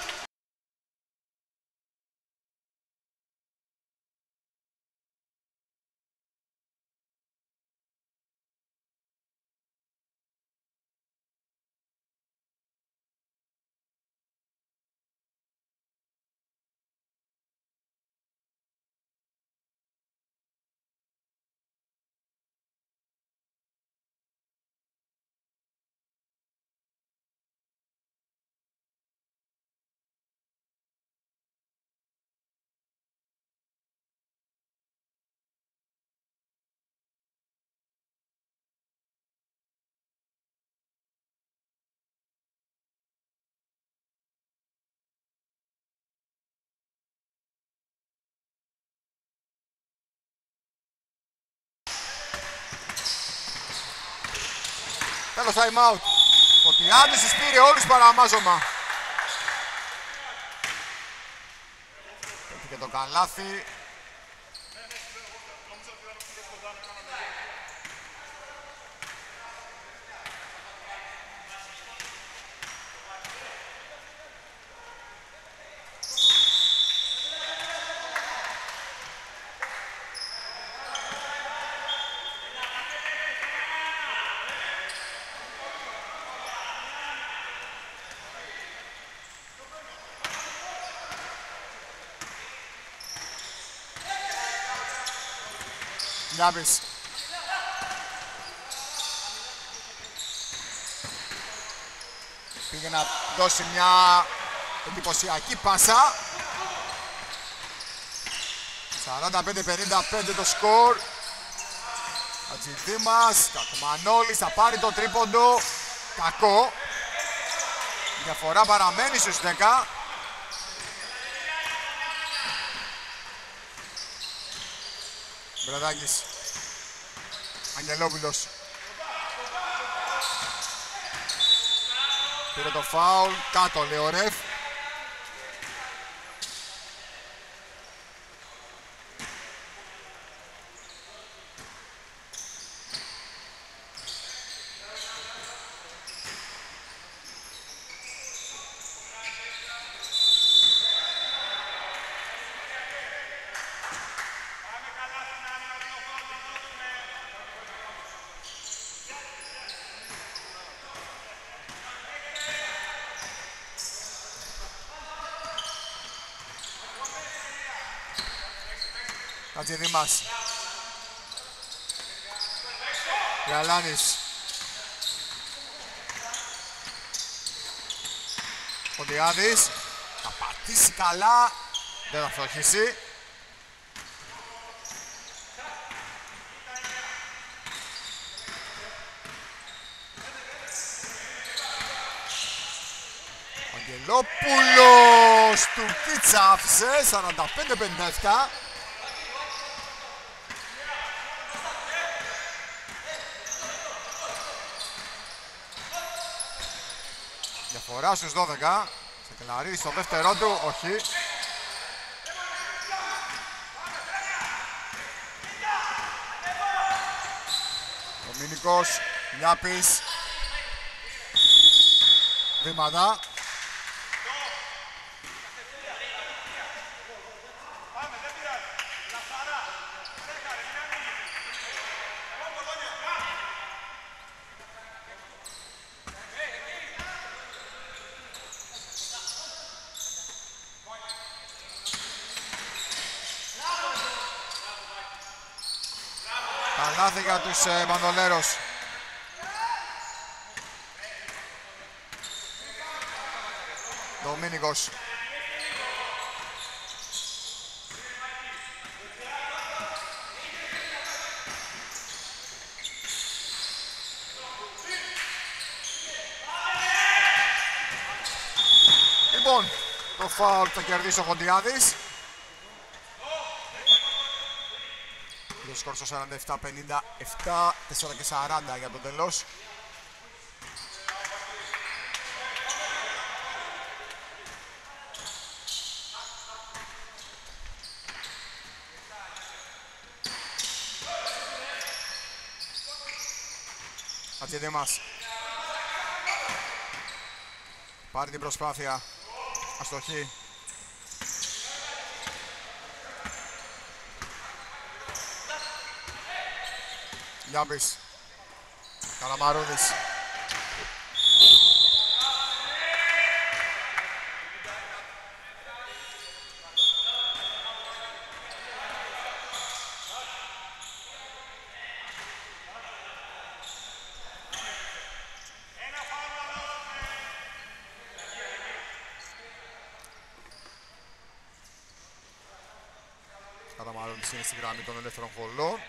Τέλος time out. Ο Τιάννης τους πήρε όλους παραμάζωμα. Πέτυχε το καλάθι. Λιάβης. Πήγε να δώσει μια εντυπωσιακή πάσα. σαράντα πέντε πενήντα πέντε το σκορ. Ατζηδήμας, Κακομανόλης θα πάρει το τρίποντο. Κακό. Η διαφορά παραμένει στους δέκα. Μπραδάκης. Αγγελόπουλος. Πήρε το φάουλ, κάτω λέει ο ρεφ. Κατζηδήμας. Γιαλάνης. Φωτιάδης. Θα πατήσει καλά. Δεν θα φτωχίσει. Αγγελόπουλος του Κίτσα άφησε. σαράντα πέντε πενήντα επτά. Διαφορά στους δώδεκα. Σακελαρίδης στο δεύτερό του, όχι. Δομήνικος, Λιάπης. Βήματα. Καλάθι για τους ε, Μπαντολέρος. Δομήνικος. Λοιπόν, το φάουλ θα κερδίσει ο Φωτιάδης. Το σκορ στο σαράντα επτά πενήντα επτά, τέσσερα και σαράντα για το τέλος. Χατζηδήμας. Πάρει την προσπάθεια. Αστοχή. Λιάμπης. Καλαμαρούδης. Καλαμαρούδης είναι στη γραμμή των ελεύθερων βολών.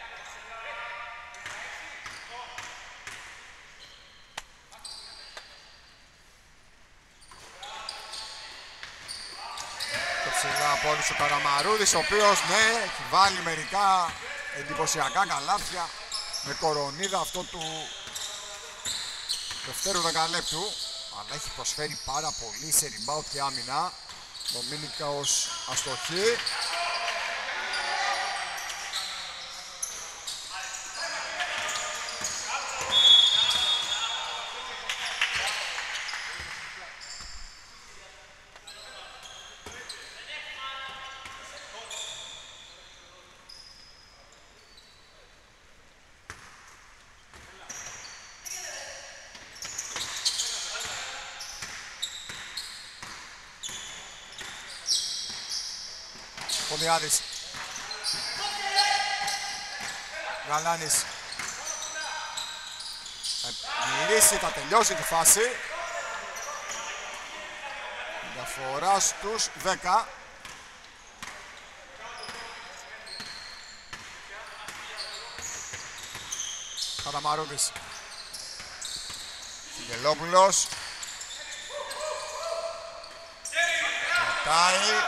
Ψηλά από όλους ο Καραμαρούδης, ο οποίος ναι, έχει βάλει μερικά εντυπωσιακά καλάθια με κορονίδα αυτό του δευτέρου δεκαλέπτου, αλλά έχει προσφέρει πάρα πολύ σε rebound και άμυνα. Δομήνικος αστοχή. Πονιάδης. Γαλάνης. Θα γυρίσει, θα τελειώσει τη φάση. Διαφορά στους δέκα. Καταμαρούδης. Σιγελόπουλος. Κρατάει.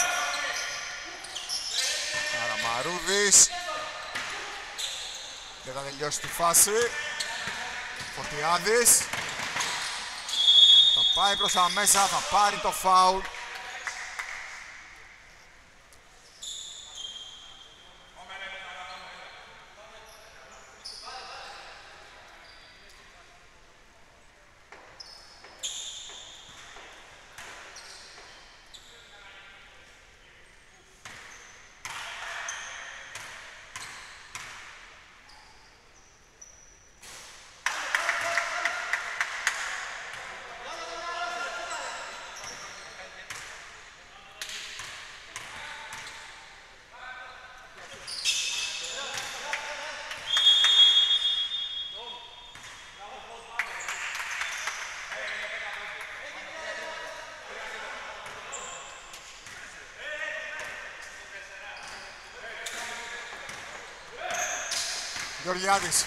Καραμαρούδης. Δεν θα τελειώσει τη φάση. Φωτιάδης. Θα πάει προς τα μέσα, θα πάρει το φάουλ. Γεωργιάδης.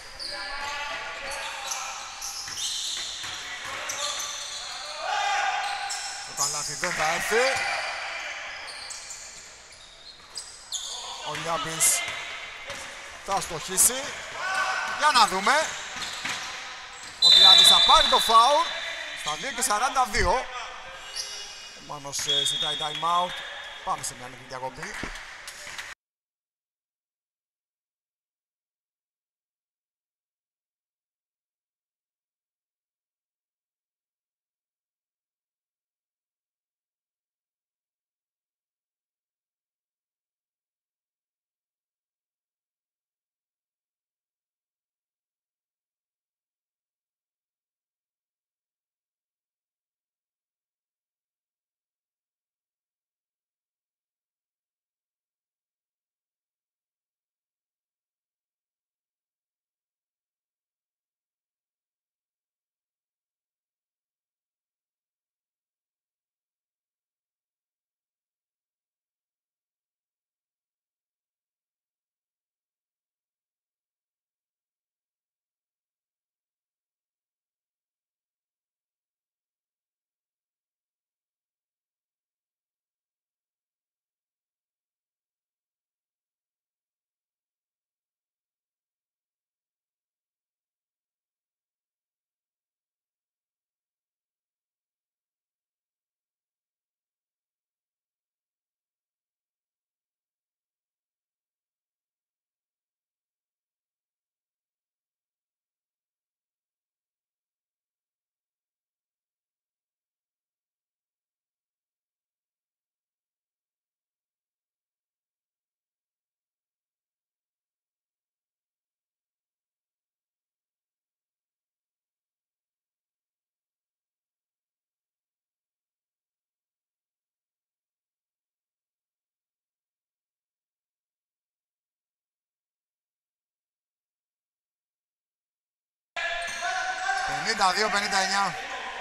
Το καλάθι δεν θα έρθει. Ο Λιάμπης θα στοχίσει. Για να δούμε. Ο Τριάντης θα πάρει το φάουλ στα δύο και σαράντα δύο. Ο Μάνος ζητάει time out. Πάμε σε μια μικρή διακοπή. πενήντα δύο πενήντα εννιά.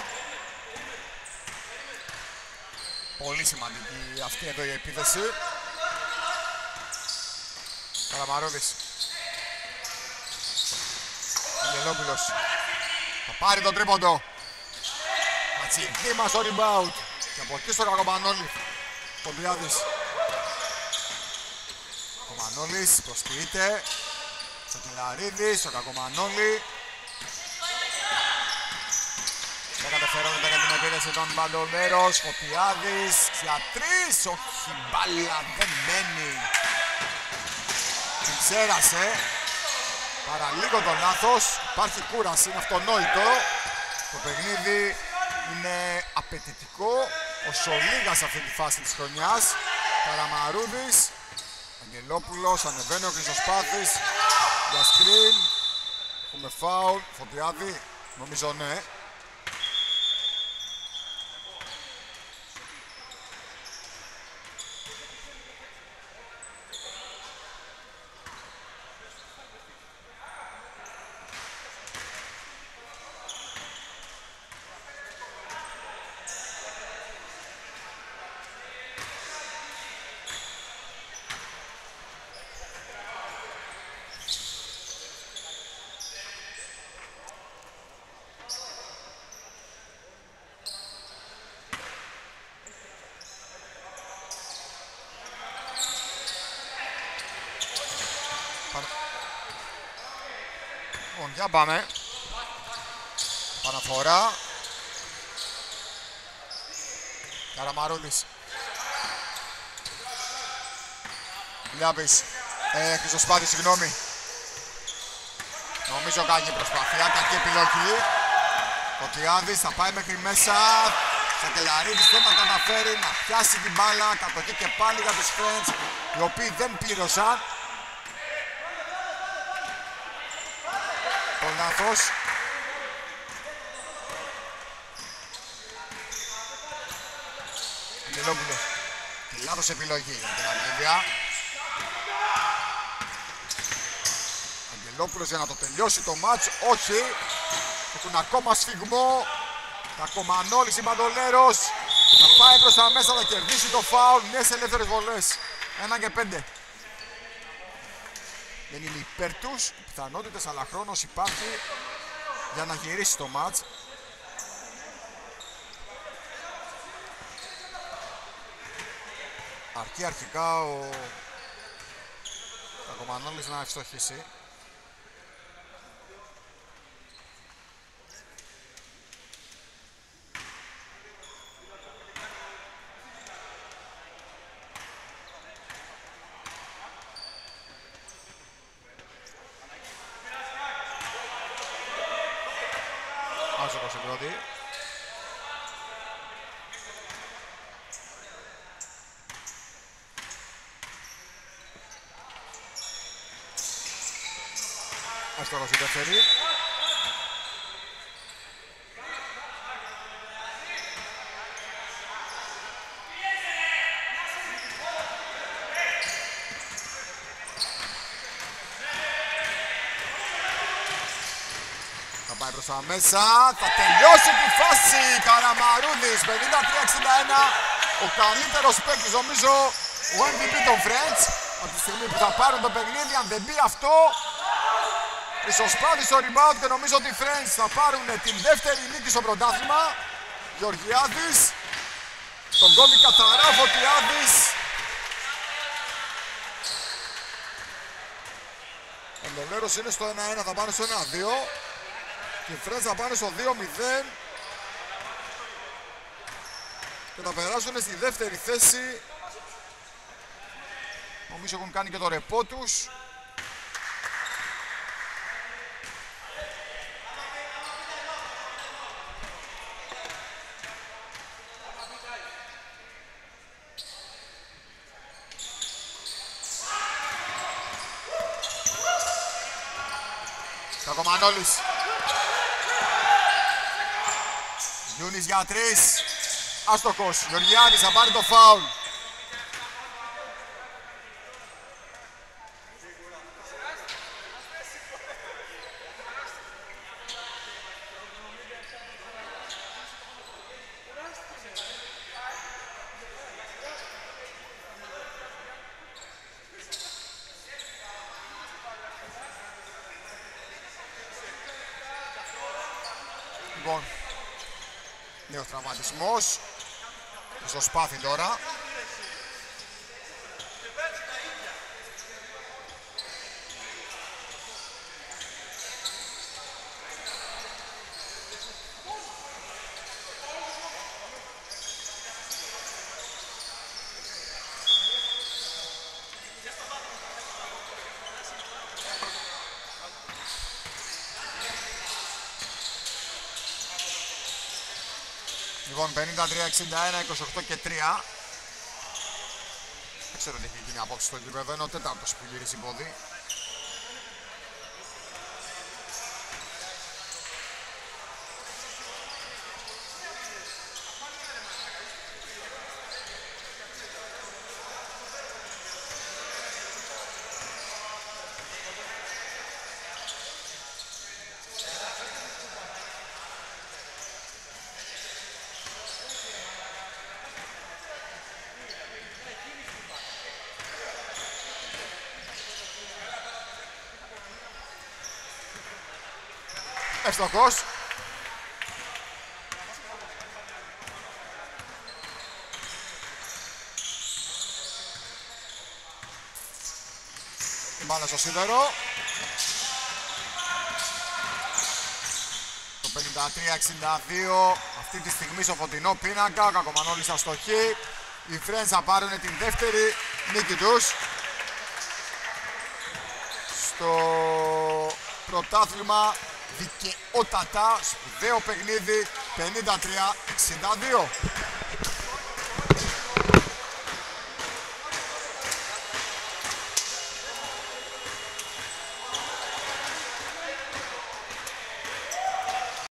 Πολύ σημαντική αυτή εδώ η επίθεση. Καραμαρούδης. Αγγελόπουλος. Θα πάρει τον τρίποντο. Κατσιδί μας το rebound. Και από εκεί στο Κακομανόλη. Κοντριάδης. Κακομανόλης προσποιείται. Στο Κυλαρίδης, στο Κακομανόλη. Δεν καταφέρονται για την επίθεση των Μπαντολέρος. Φωτιάδης για τρεις. Όχι, μπάλα δεν μπαίνει. Την ξέρασε. Παραλίγο το λάθος. Υπάρχει κούραση, είναι αυτονόητο. Το παιχνίδι είναι απαιτητικό. Ο Σολίγας σε αυτή τη φάση της χρονιάς. Καραμαρούδης. Αγγελόπουλος, ανεβαίνει ο Χρυσοσπάθης. Για σκριν. Έχουμε φάουλ. Φωτιάδη. Νομίζω ναι. Λοιπόν, για πάμε. Παναφορά. Καραμαρούλης. Λιάμπης. Ε, Χρυσοσπάθης, συγγνώμη. Νομίζω κάνει προσπάθεια, κακή επιλογή. Ο Τιάδης θα πάει μέχρι μέσα. Σακελαρίδης δεν θα καταφέρει να πιάσει την μπάλα. Κατοχή και πάλι για τους Friends, οι οποίοι δεν πλήρωσαν. Το λάθος. Αγγελόπουλο. Και λάθος επιλογή για την Αγγελία. Αγγελόπουλος για να το τελειώσει το μάτς. Όχι. Έχουν ακόμα σφιγμό. Κακομανόλης η Μαντολέρος. Θα πάει προς τα μέσα, θα κερδίσει το φάουλ. Νέες ελεύθερες βολές. Ένα και πέντε. Δεν είναι υπέρ τους πιθανότητες, αλλά χρόνος υπάρχει για να γυρίσει το μάτς. Αρκεί αρχικά ο Κακομανόλης να ευστοχίσει. Άσοκος η πρώτη. Άστοχος η δεύτερη. Θα πάει προς τα μέσα, θα τελειώσει τη φάση. Καραμαρούλης, πενήντα τρία εξήντα ένα. Ο καλύτερος παίκτης, νομίζω, ο εμ βι πι των Friends. Από τη στιγμή που θα πάρουν το παιχνίδι, αν δεν μπει αυτό, ισοσπάδει στο rebound και νομίζω ότι οι Friends θα πάρουν την δεύτερη νίκη στο πρωτάθλημα. Γεωργιάδης, τον κόβει καθαρά Φωτιάδης. Ο Μελέρος είναι στο ένα ένα, θα πάνε στο ένα δύο. Και οι Friends θα πάνε στο δύο μηδέν. Και θα περάσουν στη δεύτερη θέση. Νομίζω έχουν κάνει και το ρεπό τους. Κακομανόλης. Γιούνις για τρεις. Άστοχος. Γεωργιάδης θα πάρει το φάουλ. Λοιπόν, νέος τραυματισμός. Στο σπάθι τώρα. Λοιπόν, πενήντα τρία εξήντα ένα, είκοσι οκτώ και τρία. Δεν ξέρω τι έχει γίνει απόψε στο γήπεδο, είναι ο τέταρτος που γυρίσει πόδι. Εύστοχος. Η μπάλα στο σίδερο. Το πενήντα τρία εξήντα δύο. Αυτή τη στιγμή στο φωτεινό πίνακα. Ο Κακομανόλης αστοχή. Οι Friends θα πάρουν την δεύτερη νίκη τους στο πρωτάθλημα. Δικαιότατα, σπουδαίο παιχνίδι, πενήντα τρία εξήντα δύο.